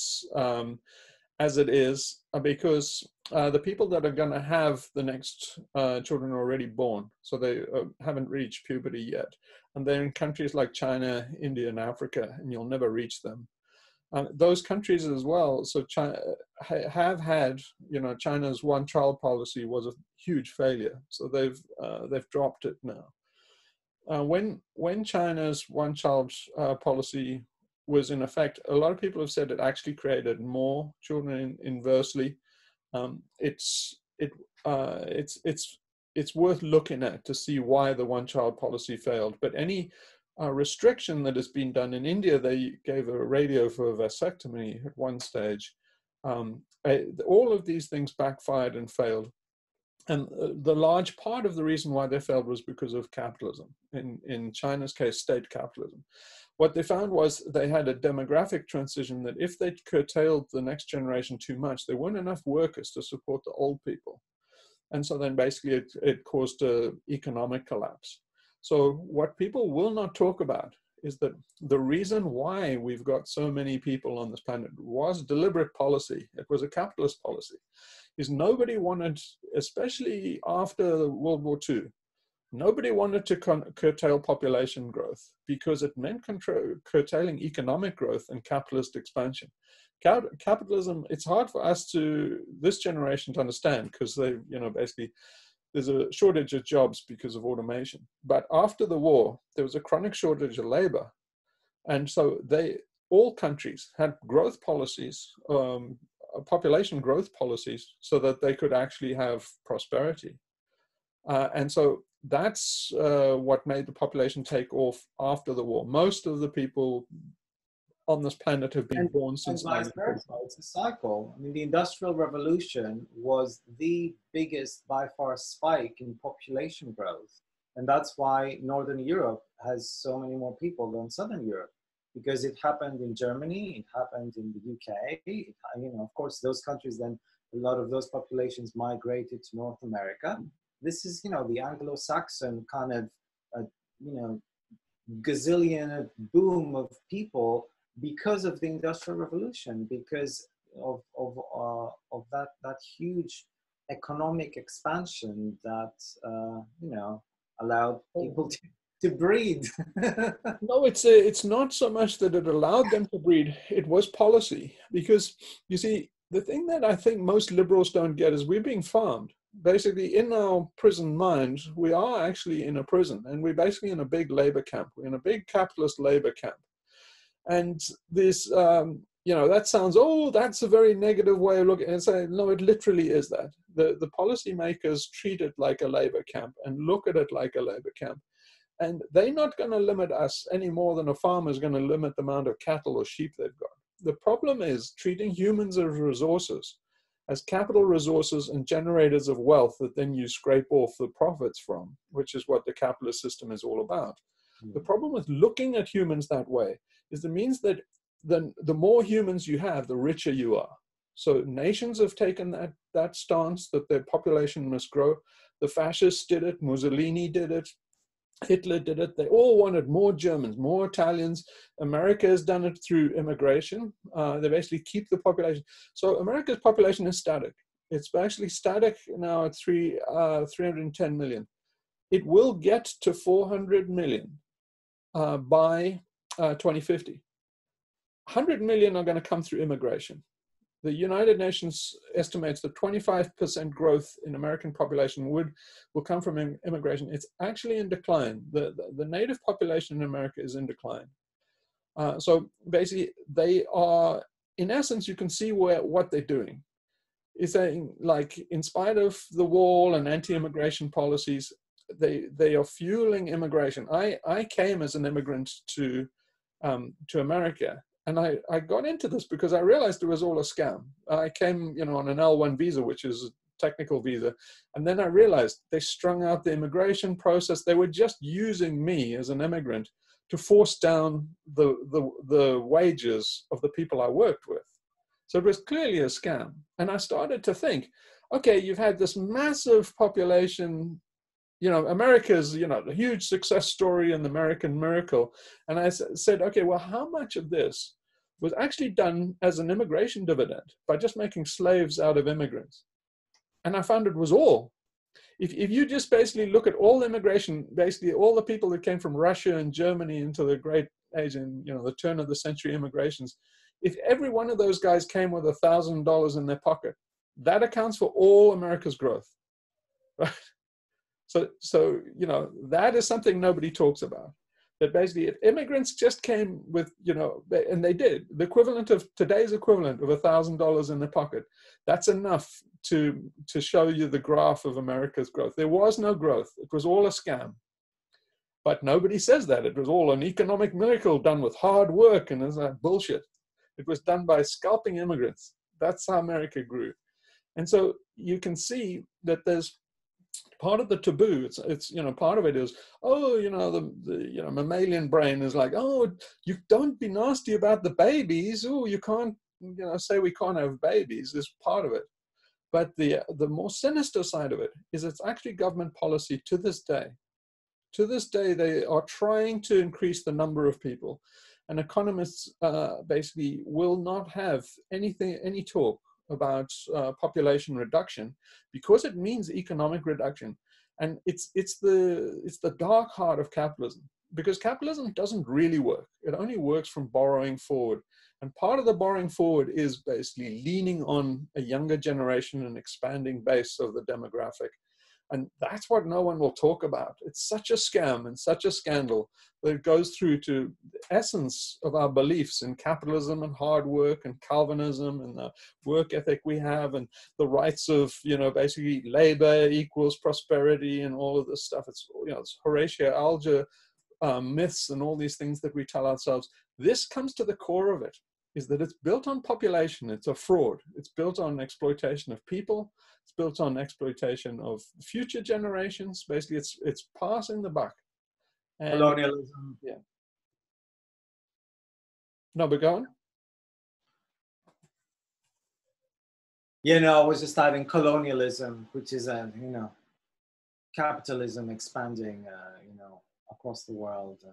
it is, because the people that are going to have the next children are already born, so they haven't reached puberty yet, and they're in countries like China, India, and Africa, and you'll never reach them. Those countries as well. So China have had, China's one-child policy was a huge failure, so they've dropped it now. When China's one-child policy was in effect, a lot of people have said it actually created more children inversely. It's worth looking at to see why the one-child policy failed. But any restriction that has been done. In India, they gave a radio for vasectomy at one stage. All of these things backfired and failed. And the large part of the reason why they failed was because of capitalism. In China's case, state capitalism. What they found was they had a demographic transition that if they curtailed the next generation too much, there weren't enough workers to support the old people. And so then basically it caused an economic collapse. So what people will not talk about is that the reason why we've got so many people on this planet was deliberate policy. It was a capitalist policy. Is nobody wanted, especially after World War II, nobody wanted to curtail population growth because it meant curtailing economic growth and capitalist expansion. Capitalism, it's hard for us this generation to understand because they, basically there's a shortage of jobs because of automation. But after the war, there was a chronic shortage of labor. And so all countries had growth policies, population growth policies, so that they could actually have prosperity. And so that's what made the population take off after the war. Most of the people on this planet have been born since 1945. It's a cycle. I mean, the Industrial Revolution was the biggest, by far, spike in population growth. And that's why Northern Europe has so many more people than Southern Europe, because it happened in Germany, it happened in the UK. Of course, those countries, then a lot of those populations migrated to North America. This is, the Anglo-Saxon kind of, gazillion boom of people because of the Industrial Revolution, because of that huge economic expansion that, allowed people to breed. No, it's not so much that it allowed them to breed, it was policy. Because, you see, the thing that I think most liberals don't get is we're being farmed. Basically, in our prison minds, we are actually in a prison, and we're basically in a big labor camp. We're in a big capitalist labor camp. And this, that sounds, that's a very negative way of looking at it. And say, no, it literally is that. The policymakers treat it like a labor camp and look at it like a labor camp. And they're not going to limit us any more than a farmer is going to limit the amount of cattle or sheep they've got. The problem is treating humans as resources, as capital resources and generators of wealth that then you scrape off the profits from, which is what the capitalist system is all about. Mm. The problem with looking at humans that way is it means that the more humans you have, the richer you are. So nations have taken that stance that their population must grow. The fascists did it, Mussolini did it, Hitler did it. They all wanted more Germans, more Italians. America has done it through immigration. They basically keep the population. So America's population is static. It's actually static now at 310 million. It will get to 400 million by 2050. 100 million are going to come through immigration. The United Nations estimates that 25% growth in American population will come from immigration. It's actually in decline. The native population in America is in decline. So basically, they are, in essence, you can see what they're doing. Is saying, like, in spite of the wall and anti-immigration policies, they are fueling immigration. I came as an immigrant to America. And I got into this because I realized it was all a scam. I came, on an L1 visa, which is a technical visa. And then I realized they strung out the immigration process. They were just using me as an immigrant to force down the wages of the people I worked with. So it was clearly a scam. And I started to think, okay, you've had this massive population. America's, a huge success story and the American miracle. And I said, okay, well, how much of this was actually done as an immigration dividend by just making slaves out of immigrants? And I found it was all. If you just basically look at all immigration, basically all the people that came from Russia and Germany into the great age and, the turn of the century immigrations, if every one of those guys came with $1,000 in their pocket, that accounts for all America's growth, right? So that is something nobody talks about. That basically, if immigrants just came with, and they did, the equivalent of today's equivalent of $1,000 in their pocket, that's enough to show you the graph of America's growth. There was no growth. It was all a scam. But nobody says that. It was all an economic miracle done with hard work, and it's like bullshit. It was done by scalping immigrants. That's how America grew. And so you can see that there's part of the taboo. It's part of it is, oh, the mammalian brain is like, oh, you don't be nasty about the babies. Oh, you can't, say we can't have babies is part of it. But the more sinister side of it is it's actually government policy to this day. To this day, they are trying to increase the number of people. And economists basically will not have any talk about population reduction because it means economic reduction. And it's the dark heart of capitalism, because capitalism doesn't really work. It only works from borrowing forward. And part of the borrowing forward is basically leaning on a younger generation and expanding base of the demographic. And that's what no one will talk about. It's such a scam and such a scandal that it goes through to the essence of our beliefs in capitalism and hard work and Calvinism and the work ethic we have and the rights of, basically labor equals prosperity and all of this stuff. It's, it's Horatio Alger myths and all these things that we tell ourselves. This comes to the core of it, is that it's built on population. It's a fraud. It's built on exploitation of people. It's built on exploitation of future generations. Basically, it's passing the buck. And, colonialism. Yeah. No, but go on. I was just adding colonialism, which is capitalism expanding, across the world. And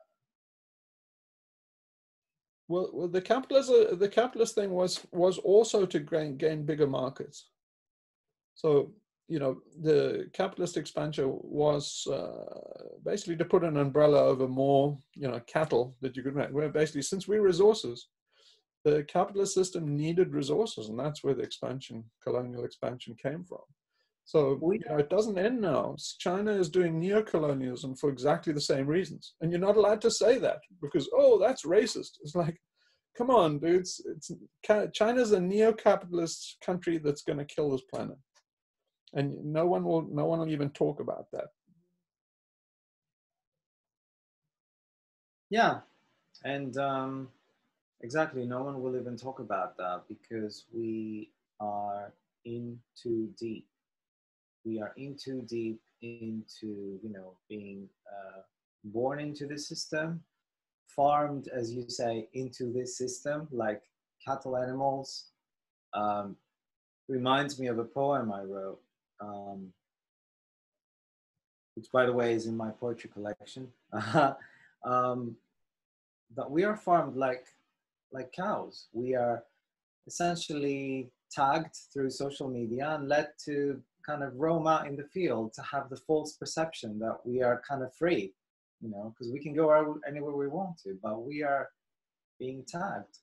well, the capitalist thing was also to gain bigger markets. So, the capitalist expansion was basically to put an umbrella over more, cattle that you could make. Where basically, since we're resources, the capitalist system needed resources, and that's where the colonial expansion came from. So, it doesn't end now. China is doing neo-colonialism for exactly the same reasons. And you're not allowed to say that because, oh, that's racist. It's like, come on, dudes. China's a neo-capitalist country that's going to kill this planet. And no one will even talk about that. Yeah. And exactly, no one will even talk about that because we are in too deep. We are in too deep into, being born into the system, farmed, as you say, into this system, like cattle animals. Reminds me of a poem I wrote, which, by the way, is in my poetry collection. That we are farmed like cows. We are essentially tagged through social media and led to kind of roam out in the field to have the false perception that we are kind of free, because we can go anywhere we want to, but we are being tagged.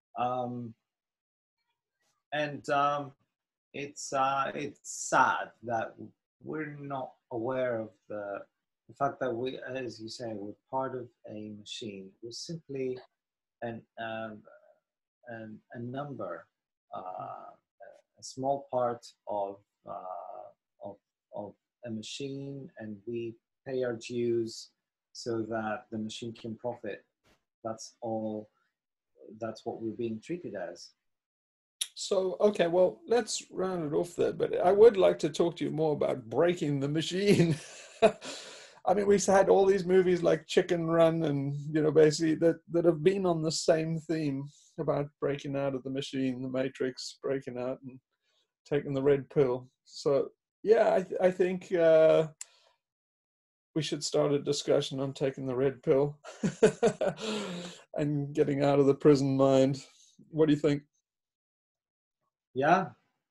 It's sad that we're not aware of the fact that we, as you say, we're part of a machine. We're simply a number, a small part of a machine, and we pay our dues so that the machine can profit. That's all. That's what we're being treated as. So, okay, well, let's round it off there, but I would like to talk to you more about breaking the machine. I mean, we've had all these movies like Chicken Run and, basically that have been on the same theme about breaking out of the machine, the Matrix, breaking out and taking the red pill. So, yeah, I think we should start a discussion on taking the red pill and getting out of the prison mind. What do you think? Yeah.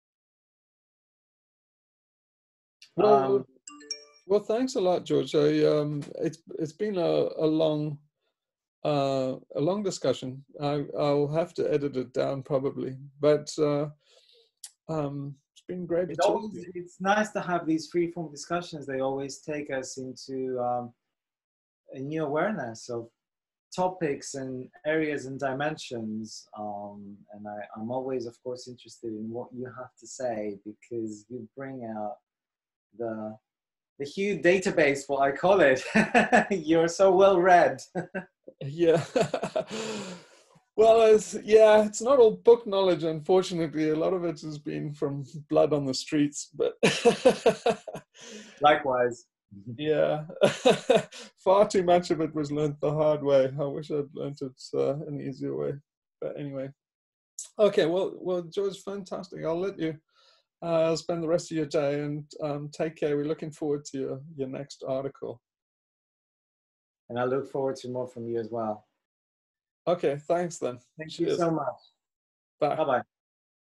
Well, thanks a lot, George. It's been a long discussion. I'll have to edit it down probably, but it's been great to talk to you. It's nice to have these free-form discussions. They always take us into a new awareness of topics and areas and dimensions, and I'm always, of course, interested in what you have to say, because you bring out the Hugh database, what I call it. You're so well read. Yeah. Well, it's not all book knowledge, unfortunately. A lot of it has been from blood on the streets, but Likewise. yeah, far too much of it was learnt the hard way. I wish I'd learnt it an easier way. But anyway, okay. Well, George, fantastic. I'll let you spend the rest of your day, and take care. We're looking forward to your next article. And I look forward to more from you as well. Okay, thanks then. Thank Cheers. you so much. Bye. Bye-bye.